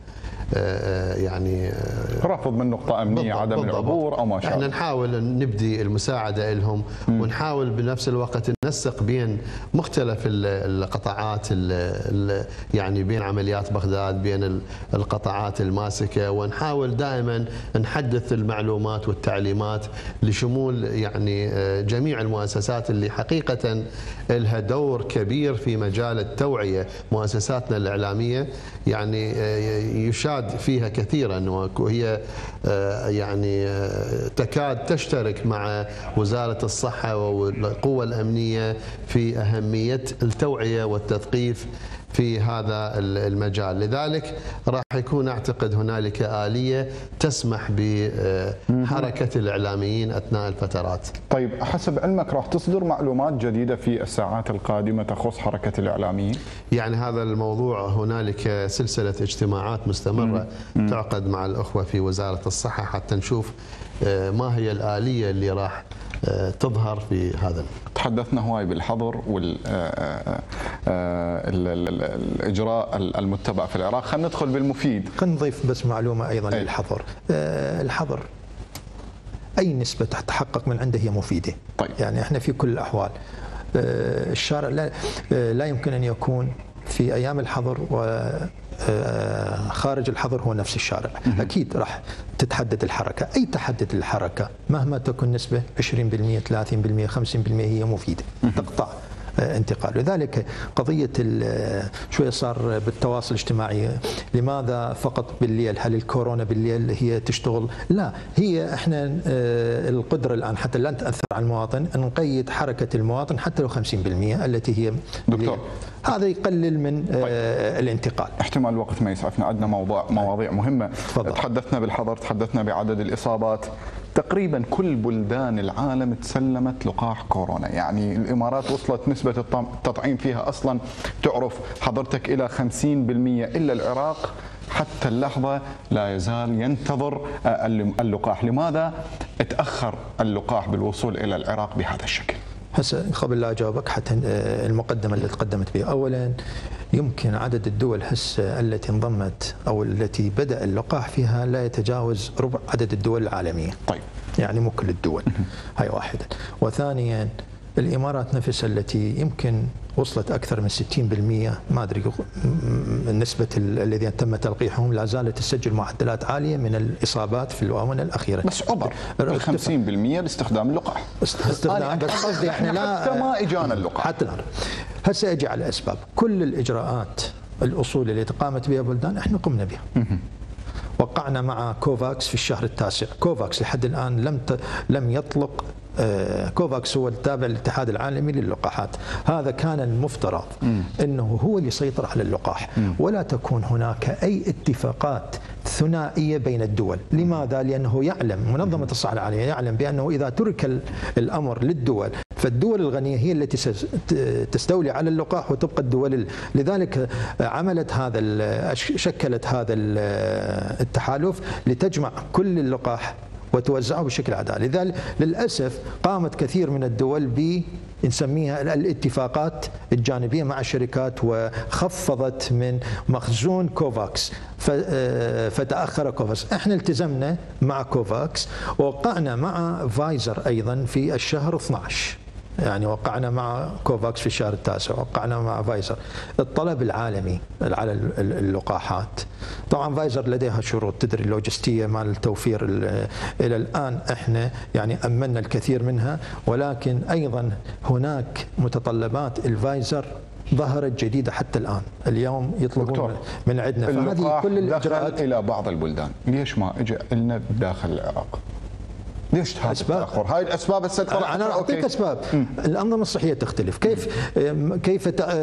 يعني رفض من نقطة أمنية، عدم بالضبط. العبور أو ما شابه. احنا نحاول نبدي المساعدة لهم م. ونحاول بنفس الوقت ننسق بين مختلف القطاعات، يعني بين عمليات بغداد، بين القطاعات الماسكة، ونحاول دائما نحدث المعلومات والتعليمات لشمول يعني جميع المؤسسات اللي حقيقة لها دور كبير في مجال التوعية. مؤسساتنا الإعلامية يعني يشاهد فيها كثيرا، وهي يعني تكاد تشترك مع وزارة الصحة والقوى الأمنية في أهمية التوعية والتثقيف في هذا المجال. لذلك راح يكون أعتقد هنالك آلية تسمح بحركة الإعلاميين أثناء الفترات. طيب حسب علمك راح تصدر معلومات جديدة في الساعات القادمة تخص حركة الإعلاميين؟ يعني هذا الموضوع هنالك سلسلة اجتماعات مستمرة مم. تعقد مع الأخوة في وزارة الصحة حتى نشوف ما هي الآلية اللي راح تظهر في هذا. تحدثنا هواي بالحظر والإجراء المتبع في العراق، خلينا ندخل بالمفيد. خلينا نضيف بس معلومة أيضا أي. للحظر. الحظر أي نسبة تتحقق من عنده هي مفيدة. طيب. يعني احنا في كل الأحوال الشارع لا, لا يمكن أن يكون في أيام الحظر و خارج الحظر هو نفس الشارع. أكيد راح تتحدد الحركة، أي تحدد الحركة مهما تكن نسبة عشرين بالمئة ثلاثين بالمئة خمسين بالمئة هي مفيدة تقطع انتقال. لذلك قضية شوية صار بالتواصل الاجتماعي لماذا فقط بالليل؟ هل الكورونا بالليل هي تشتغل؟ لا، هي احنا القدرة الآن حتى لا تأثر على المواطن أن نقيد حركة المواطن حتى لو خمسين بالمئة التي هي دكتور. هذا يقلل من طيب. الانتقال. احتمال الوقت ما يسعفنا، عندنا موضوع مواضيع مهمة. تفضل. تحدثنا بالحظر، تحدثنا بعدد الإصابات. تقريبا كل بلدان العالم تسلمت لقاح كورونا، يعني الإمارات وصلت نسبة التطعيم فيها أصلا تعرف حضرتك إلى خمسين بالمئة، إلا العراق حتى اللحظة لا يزال ينتظر اللقاح. لماذا تأخر اللقاح بالوصول إلى العراق بهذا الشكل؟ هسه قبل لا أجاوبك حتى المقدمة اللي تقدمت بها، أولا يمكن عدد الدول هسه التي انضمت أو التي بدأ اللقاح فيها لا يتجاوز ربع عدد الدول العالمية. طيب. يعني مو كل الدول. هاي واحدة. وثانيا الإمارات نفسها التي يمكن وصلت أكثر من ستين بالمئة، ما أدري نسبة الذين تم تلقيحهم لا زالت تسجل معدلات عالية من الإصابات في الآونة الأخيرة. بس عبر ال خمسين بالمئة لاستخدام اللقاح. استخدام بس قصدي احنا لا حتى ما اجانا اللقاح. حتى الآن. هسه أجي على الأسباب. كل الإجراءات الأصول اللي قامت بها بلدان احنا قمنا بها. وقعنا مع كوفاكس في الشهر التاسع. كوفاكس لحد الآن لم لم يطلق. كوفاكس هو التابع للاتحاد العالمي للقاحات. هذا كان المفترض أنه هو اللي يسيطر على اللقاح، ولا تكون هناك أي اتفاقات ثنائية بين الدول. لماذا؟ لأنه يعلم منظمة الصحة العالمية يعلم بأنه إذا ترك الأمر للدول فالدول الغنية هي التي تستولي على اللقاح وتبقى الدول. لذلك عملت هذا شكلت هذا التحالف لتجمع كل اللقاح وتوزعه بشكل عادل. لذلك للأسف قامت كثير من الدول ب نسميها الاتفاقات الجانبية مع الشركات وخفضت من مخزون كوفاكس فتأخر كوفاكس. احنا التزمنا مع كوفاكس ووقعنا مع فايزر أيضا في الشهر اثنعش، يعني وقعنا مع كوفاكس في الشهر التاسع، وقعنا مع فايزر. الطلب العالمي على اللقاحات، طبعا فايزر لديها شروط تدري اللوجستية مع التوفير. إلى الآن احنا يعني أمنا الكثير منها، ولكن أيضا هناك متطلبات الفايزر ظهرت جديدة حتى الآن، اليوم يطلبون من عندنا. فهذه كل الإجراءات إلى بعض البلدان، ليش ما اجى لنا داخل العراق؟ ليش هذا التأخر؟ هاي الأسباب هسه طلعت. أنا أعطيك أسباب. م. الأنظمة الصحية تختلف. كيف كيف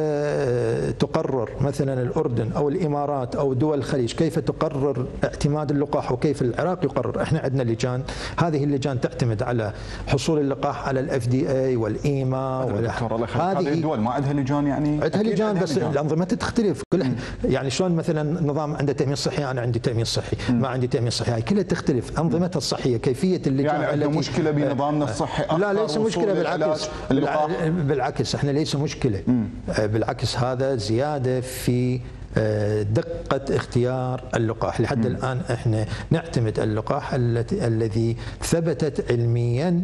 تقرر مثلا الأردن أو الإمارات أو دول الخليج كيف تقرر اعتماد اللقاح، وكيف العراق يقرر؟ احنا عندنا لجان، هذه اللجان تعتمد على حصول اللقاح على الاف دي اي والايما. هذه الدول ما عندها لجان، يعني عندها لجان بس الأنظمة تختلف. كل يعني شلون مثلا نظام عنده تأمين صحي، أنا عندي تأمين صحي، م. ما عندي تأمين صحي، هاي كلها تختلف. أنظمتها الصحية، كيفية اللجان يعني عنده مشكلة بنظامنا الصحي. لا ليس مشكلة، بالعكس بالعكس احنا ليس مشكلة. مم. بالعكس هذا زيادة في دقة اختيار اللقاح. لحد مم. الآن احنا نعتمد اللقاح الذي ثبتت علميا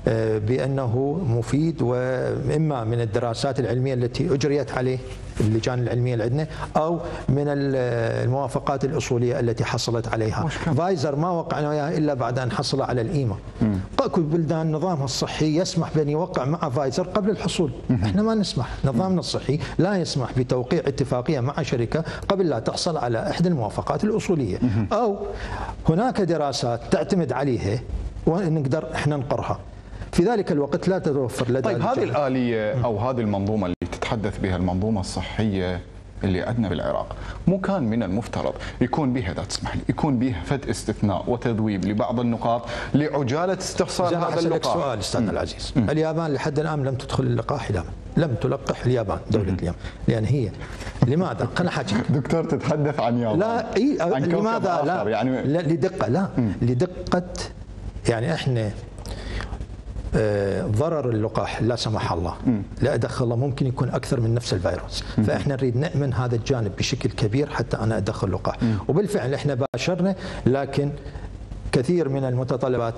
بأنه مفيد، وإما من الدراسات العلمية التي أجريت عليه اللجان العلمية اللي عندنا، أو من الموافقات الأصولية التي حصلت عليها. فايزر ما وقعنا وياها إلا بعد أن حصل على الإيما. اكو بلدان نظامها الصحي يسمح بأن يوقع مع فايزر قبل الحصول. احنا ما نسمح، نظامنا الصحي لا يسمح بتوقيع اتفاقية مع شركة قبل لا تحصل على إحدى الموافقات الأصولية، أو هناك دراسات تعتمد عليها ونقدر احنا نقرها. في ذلك الوقت لا تتوفر لدى. طيب هذه الآلية أو هذه المنظومة اللي تتحدث بها، المنظومة الصحية اللي عندنا بالعراق، مو كان من المفترض يكون بها، إذا تسمح لي، يكون بها فد استثناء وتذويب لبعض النقاط لعجالة استحصال هذا اللقاح؟ سؤال استاذنا العزيز. م. اليابان لحد الآن لم تدخل اللقاح، اليابان لم تلقح اليابان دولة اليابان، لأن هي لماذا؟ خلنا حكي دكتور تتحدث عن يابان. لا إيه عن لماذا؟ لا يعني لا لدقة، لا م. لدقة، يعني احنا آه ضرر اللقاح لا سمح الله م. لا أدخل الله ممكن يكون أكثر من نفس الفيروس، م. فإحنا نريد نأمن هذا الجانب بشكل كبير حتى أنا أدخل لقاح. م. وبالفعل إحنا باشرنا، لكن كثير من المتطلبات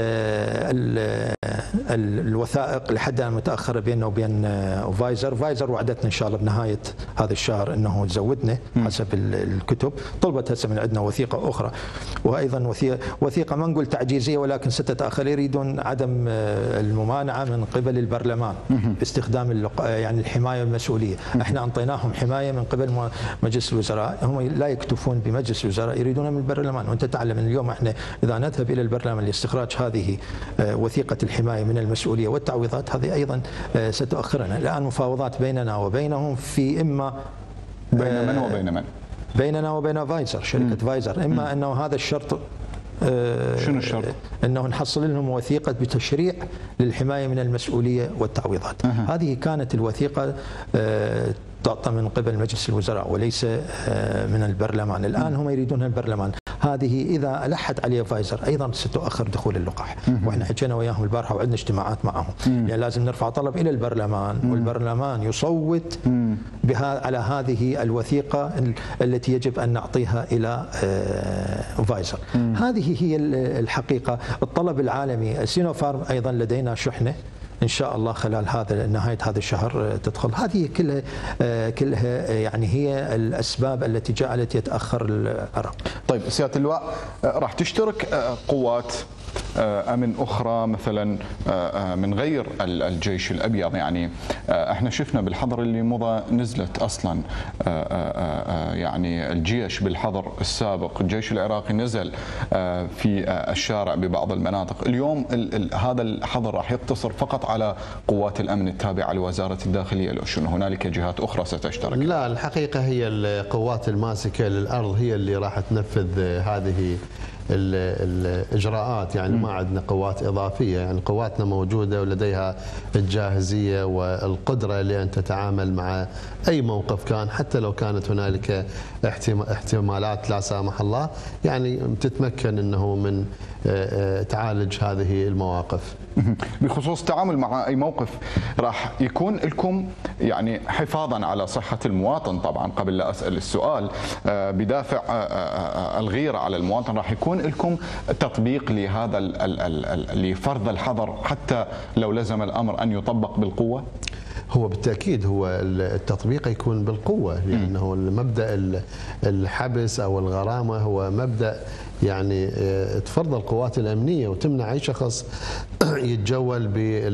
الوثائق لحد الآن متأخرة بيننا وبين فايزر. فايزر وعدتنا إن شاء الله بنهاية هذا الشهر أنه تزودنا حسب الكتب. طلبت هسه من عندنا وثيقة أخرى، وأيضا وثيقة ما نقول تعجيزية ولكن ستتأخر. يريدون عدم الممانعة من قبل البرلمان باستخدام يعني الحماية والمسؤولية. احنا أعطيناهم حماية من قبل مجلس الوزراء، هم لا يكتفون بمجلس الوزراء، يريدون من البرلمان. وأنت تعلم أن اليوم احنا إذا نذهب إلى البرلمان لاستخراج هذه وثيقة الحماية من المسؤولية والتعويضات، هذه أيضا ستؤخرنا. الآن مفاوضات بيننا وبينهم في إما بين من وبين من؟ بيننا وبين فايزر، شركة م. فايزر، إما م. أنه هذا الشرط. شنو الشرط؟ أنه نحصل لهم وثيقة بتشريع للحماية من المسؤولية والتعويضات. أه. هذه كانت الوثيقة تعطى من قبل مجلس الوزراء وليس من البرلمان. الآن هم يريدون البرلمان. هذه إذا ألحت عليها فايزر أيضا ستؤخر دخول اللقاح. وإحنا حكينا وياهم البارحة وعندنا اجتماعات معهم، يعني لازم نرفع طلب إلى البرلمان والبرلمان يصوت بها على هذه الوثيقة التي يجب أن نعطيها إلى فايزر. هذه هي الحقيقة. الطلب العالمي، سينوفارم أيضا لدينا شحنة إن شاء الله خلال هذا نهاية هذا الشهر تدخل. هذه كلها كلها يعني هي الأسباب التي جعلت يتأخر العراق. طيب سيادة اللواء، راح تشترك قوات أمن أخرى مثلا من غير الجيش الأبيض؟ يعني احنا شفنا بالحظر اللي مضى نزلت أصلا يعني الجيش بالحظر السابق، الجيش العراقي نزل في الشارع ببعض المناطق. اليوم هذا الحظر راح يقتصر فقط على قوات الأمن التابعة لوزارة الداخلية، لو شنو هنالك جهات أخرى ستشترك؟ لا، الحقيقة هي القوات الماسكة للأرض هي اللي راح تنفذ هذه الإجراءات، يعني ما عندنا قوات إضافية، يعني قواتنا موجودة ولديها الجاهزية والقدرة لأن تتعامل مع أي موقف كان، حتى لو كانت هنالك احتمالات لا سامح الله، يعني تتمكن أنه من تعالج هذه المواقف. بخصوص التعامل مع أي موقف، راح يكون لكم يعني حفاظا على صحة المواطن، طبعا قبل لا أسأل السؤال بدافع الغيرة على المواطن، راح يكون لكم تطبيق لهذا لفرض الحظر حتى لو لزم الأمر أن يطبق بالقوة؟ هو بالتأكيد هو التطبيق يكون بالقوة، لأنه المبدأ الحبس أو الغرامة هو مبدأ يعني تفرض القوات الأمنية وتمنع أي شخص يتجول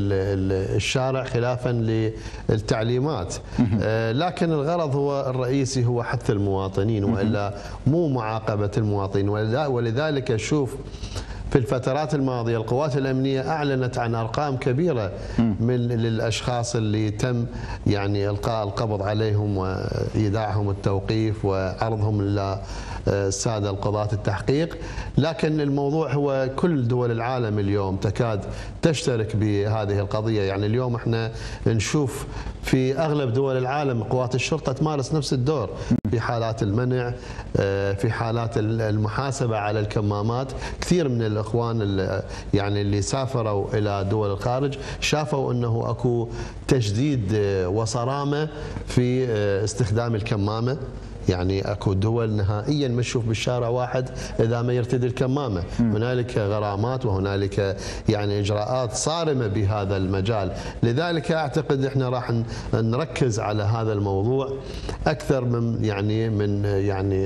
بالشارع خلافا للتعليمات. لكن الغرض هو الرئيسي هو حث المواطنين، وإلا مو معاقبة المواطنين. ولذلك أشوف في الفترات الماضية القوات الأمنية أعلنت عن أرقام كبيرة من للأشخاص اللي تم يعني إلقاء القبض عليهم وإيداعهم التوقيف وعرضهم إلى السادة القضاة التحقيق. لكن الموضوع هو كل دول العالم اليوم تكاد تشترك بهذه القضية. يعني اليوم احنا نشوف في أغلب دول العالم قوات الشرطة تمارس نفس الدور في حالات المنع، في حالات المحاسبة على الكمامات. كثير من الإخوان اللي يعني اللي سافروا إلى دول الخارج شافوا أنه أكو تشديد وصرامة في استخدام الكمامة. يعني اكو دول نهائيا ما تشوف بالشارع واحد اذا ما يرتدي الكمامه، هنالك غرامات وهنالك يعني اجراءات صارمه بهذا المجال. لذلك اعتقد احنا راح نركز على هذا الموضوع اكثر من يعني من يعني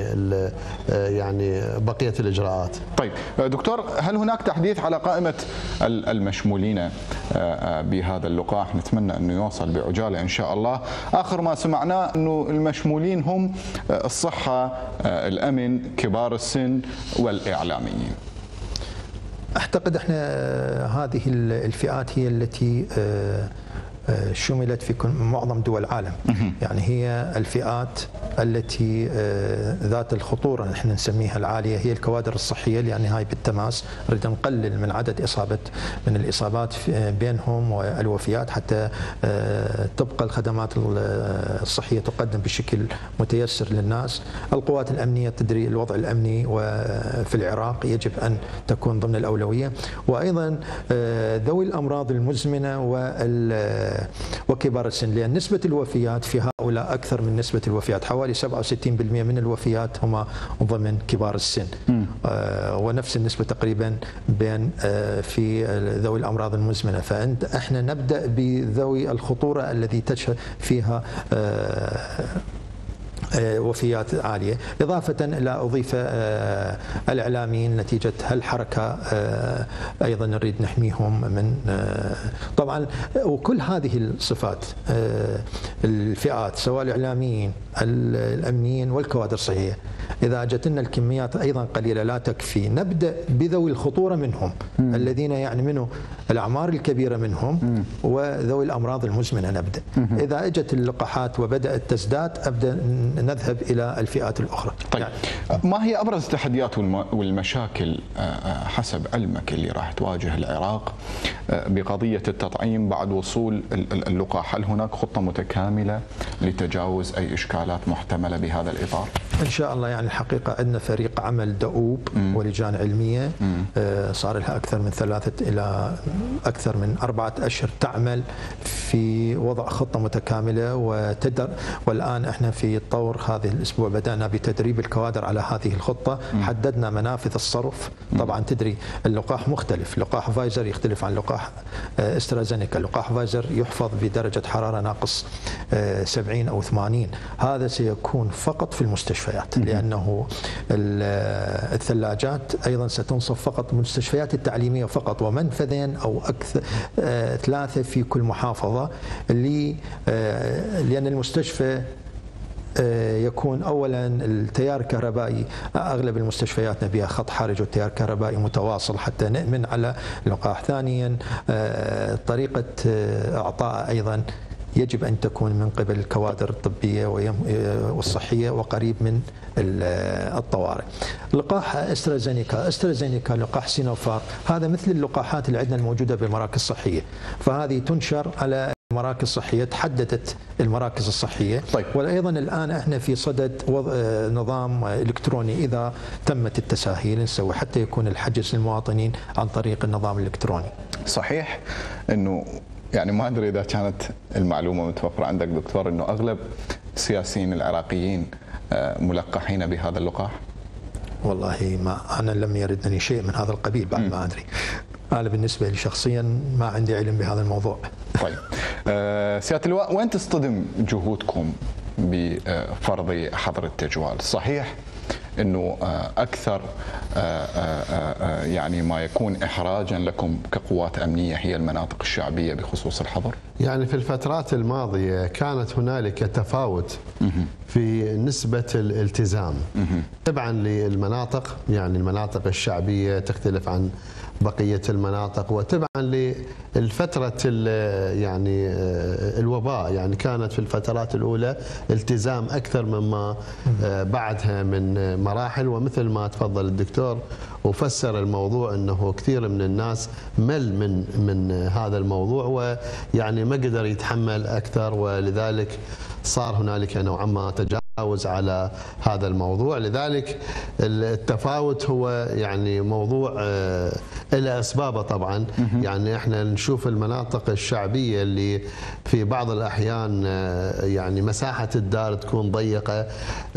يعني بقيه الاجراءات. طيب دكتور، هل هناك تحديث على قائمه المشمولين بهذا اللقاح؟ نتمنى انه يوصل بعجاله ان شاء الله. اخر ما سمعناه انه المشمولين هم الصحة، الأمن، كبار السن والإعلاميين. أعتقد احنا هذه الفئات هي التي شملت في معظم دول العالم. يعني هي الفئات التي ذات الخطورة نحن نسميها العالية، هي الكوادر الصحية، لأن هاي بالتماس نريد نقلل من عدد إصابة من الإصابات بينهم والوفيات حتى تبقى الخدمات الصحية تقدم بشكل متيسر للناس. القوات الأمنية تدري الوضع الأمني وفي العراق يجب أن تكون ضمن الأولوية، وأيضا ذوي الأمراض المزمنة وال وكبار السن، لأن نسبة الوفيات في هؤلاء أكثر من نسبة الوفيات، حوالي سبعة وستين بالمئة من الوفيات هم ضمن كبار السن، آه ونفس النسبة تقريبا بين آه في ذوي الأمراض المزمنة. فأنت احنا نبدأ بذوي الخطورة الذي تشهد فيها آه وفيات عالية، إضافة إلى أضيف الإعلاميين نتيجة هالحركة أيضا نريد نحميهم من طبعا. وكل هذه الصفات الفئات سواء الإعلاميين الأمنيين والكوادر الصحية، إذا أجت لنا الكميات أيضا قليلة لا تكفي. نبدأ بذوي الخطورة منهم م. الذين يعني منه الأعمار الكبيرة منهم م. وذوي الأمراض المزمنة نبدأ. م. إذا أجت اللقاحات وبدأت تزداد أبدأ نذهب إلى الفئات الأخرى. طيب يعني ما هي أبرز التحديات والمشاكل حسب علمك اللي راح تواجه العراق بقضية التطعيم بعد وصول اللقاح؟ هل هناك خطة متكاملة لتجاوز أي إشكالات محتملة بهذا الإطار؟ إن شاء الله. يعني الحقيقة عندنا فريق عمل دؤوب مم. ولجان علمية مم. صار لها أكثر من ثلاثة إلى أكثر من أربعة أشهر تعمل في وضع خطة متكاملة وتدر. والآن احنا في طور هذه الأسبوع بدأنا بتدريب الكوادر على هذه الخطة. مم. حددنا منافذ الصرف. طبعا تدري اللقاح مختلف، لقاح فايزر يختلف عن لقاح استرازينيكا. لقاح فايزر يحفظ بدرجة حرارة ناقص سبعين أو ثمانين، هذا سيكون فقط في المستشفيات، لأنه الثلاجات أيضا ستنصب فقط المستشفيات التعليمية فقط، ومنفذين أو أكثر ثلاثة في كل محافظة، لأن المستشفى يكون اولا التيار الكهربائي، اغلب المستشفيات نبيها خط حرج والتيار الكهربائي متواصل حتى نؤمن على اللقاح. ثانيا طريقه اعطاء ايضا يجب أن تكون من قبل الكوادر الطبية والصحية وقريب من الطوارئ. لقاح استرازينيكا استرازينيكا لقاح سينوفار هذا مثل اللقاحات اللي عندنا الموجودة بالمراكز الصحية، فهذه تنشر على مراكز صحية، تحددت المراكز الصحية. طيب. وأيضا الآن احنا في صدد وضع نظام إلكتروني إذا تمت التساهيل نسوي حتى يكون الحجز للمواطنين عن طريق النظام الإلكتروني. صحيح أنه يعني ما أدري إذا كانت المعلومة متوفرة عندك دكتور أنه أغلب السياسيين العراقيين ملقحين بهذا اللقاح؟ والله ما أنا لم يردني شيء من هذا القبيل بعد ما أدري. أنا بالنسبة لي شخصيا ما عندي علم بهذا الموضوع. طيب أه سيادة اللواء، وين تصطدم جهودكم بفرض حظر التجوال؟ صحيح انه اكثر يعني ما يكون احراجا لكم كقوات امنيه هي المناطق الشعبيه بخصوص الحظر؟ يعني في الفترات الماضيه كانت هنالك تفاوت في نسبه الالتزام طبعا للمناطق، يعني المناطق الشعبيه تختلف عن بقيه المناطق، وتبعا للفتره يعني الوباء، يعني كانت في الفترات الاولى التزام اكثر مما بعدها من مراحل. ومثل ما تفضل الدكتور وفسر الموضوع انه كثير من الناس مل من من هذا الموضوع ويعني ما قدر يتحمل اكثر، ولذلك صار هنالك نوعا ما تجاوز على هذا الموضوع. لذلك التفاوت هو يعني موضوع له اسبابه طبعا. يعني احنا نشوف المناطق الشعبيه اللي في بعض الاحيان يعني مساحه الدار تكون ضيقه،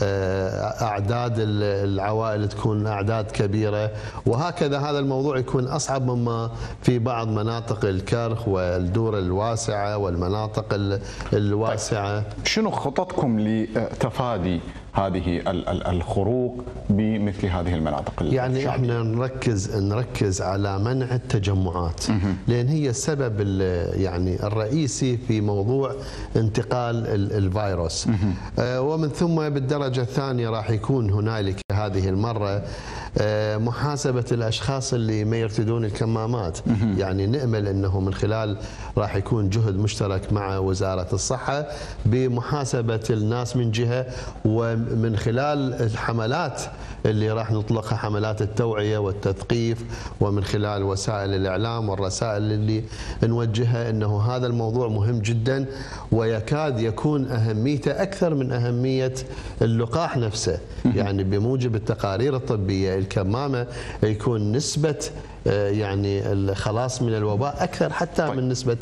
اعداد العوائل تكون اعداد كبيره، وهكذا هذا الموضوع يكون اصعب مما في بعض مناطق الكرخ والدور الواسعه والمناطق الواسعه. شنو خططكم لتفادي هذه الخروق بمثل هذه المناطق الشعبية؟ يعني احنا نركز نركز على منع التجمعات، لان هي السبب يعني الرئيسي في موضوع انتقال الفيروس. ومن ثم بالدرجه الثانيه راح يكون هنالك هذه المره محاسبه الاشخاص اللي ما يرتدون الكمامات. يعني نامل انه من خلال راح يكون جهد مشترك مع وزاره الصحه بمحاسبه الناس من جهه، ومن خلال الحملات اللي راح نطلقها، حملات التوعيه والتثقيف، ومن خلال وسائل الاعلام والرسائل اللي نوجهها انه هذا الموضوع مهم جدا، ويكاد يكون اهميته اكثر من اهميه اللقاح نفسه. يعني بموجب التقارير الطبيه الكمامه يكون نسبه يعني الخلاص من الوباء اكثر حتى طيب. من نسبه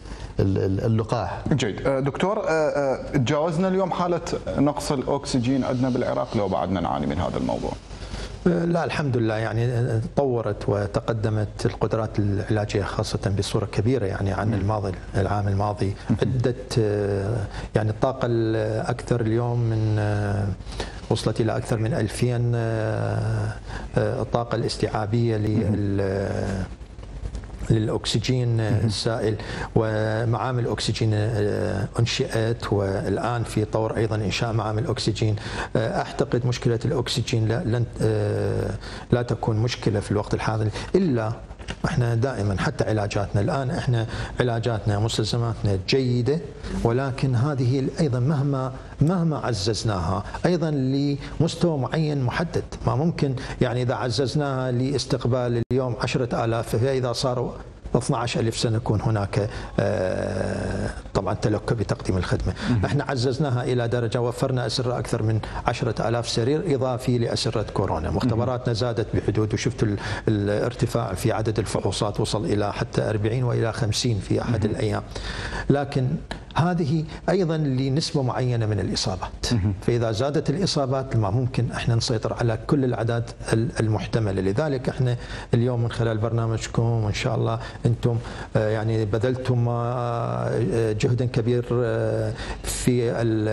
اللقاح. جيد. دكتور، تجاوزنا اليوم حاله نقص الاكسجين عندنا بالعراق لو بعدنا نعاني من هذا الموضوع؟ لا الحمد لله، يعني تطورت وتقدمت القدرات العلاجيه خاصه بصوره كبيره يعني عن الماضي العام الماضي. عده يعني الطاقه الاكثر اليوم من وصلت الى اكثر من ألفين الطاقه الاستيعابيه لل للأكسجين السائل، ومعامل الأكسجين أنشئت والآن في طور أيضا إنشاء معامل أكسجين. أعتقد مشكلة الأكسجين لا, لن لا تكون مشكلة في الوقت الحاضر، إلا احنا دائما حتى علاجاتنا الان احنا علاجاتنا مستلزماتنا جيده، ولكن هذه ايضا مهما مهما عززناها ايضا لمستوى معين محدد. ما ممكن يعني اذا عززناها لاستقبال اليوم عشرة آلاف، فاذا صاروا اثني عشر ألف سنكون هناك طبعا تلكؤ بتقديم الخدمه. احنا عززناها الى درجه وفرنا اسره اكثر من عشرة آلاف سرير اضافي لاسره كورونا. مختبراتنا زادت بحدود، وشفت الارتفاع في عدد الفحوصات وصل الى حتى أربعين والى خمسين في احد الايام. لكن هذه ايضا لنسبه معينه من الاصابات، فاذا زادت الاصابات ما ممكن احنا نسيطر على كل الاعداد المحتمله. لذلك احنا اليوم من خلال برنامجكم وان شاء الله انتم يعني بذلتم جهدا كبير في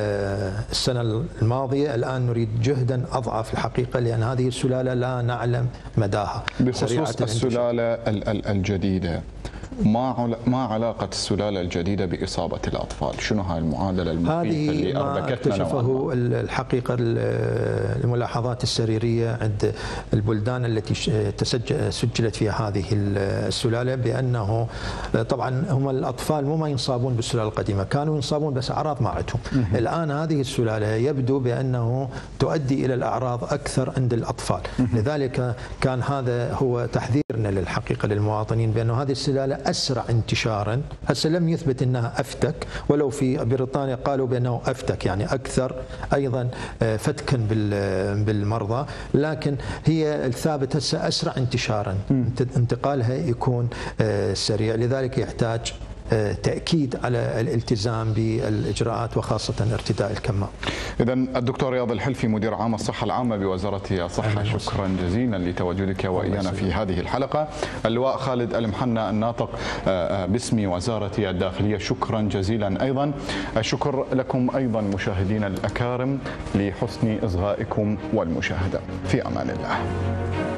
السنه الماضيه، الان نريد جهدا اضعف الحقيقه، لان هذه السلاله لا نعلم مداها. بخصوص السلاله الجديده ما ما علاقة السلالة الجديدة بإصابة الأطفال؟ شنو هاي المعادلة المخيفة اللي هذه ما أربكتنا اكتشفه الحقيقة الملاحظات السريرية عند البلدان التي سجلت فيها هذه السلالة، بأنه طبعا هم الأطفال مو ما ينصابون بالسلالة القديمة، كانوا ينصابون بس أعراض ما عندهم. الآن هذه السلالة يبدو بأنه تؤدي إلى الأعراض أكثر عند الأطفال، لذلك كان هذا هو تحذيرنا للحقيقة للمواطنين بأنه هذه السلالة أسرع انتشارا. هسه لم يثبت أنها أفتك، ولو في بريطانيا قالوا بأنه أفتك يعني أكثر أيضا فتكا بالمرضى، لكن هي الثابت هسه أسرع انتشارا، انتقالها يكون سريع، لذلك يحتاج تأكيد على الالتزام بالإجراءات وخاصة ارتداء الكمام. إذا الدكتور رياض الحلفي مدير عام الصحة العامة بوزارة الصحة، شكرا جزيلا لتواجدك وإيانا في هذه الحلقة. اللواء خالد المحنى الناطق باسم وزارة الداخلية، شكرا جزيلا أيضا. الشكر لكم أيضا مشاهدينا الأكارم لحسن إصغائكم والمشاهدة. في أمان الله.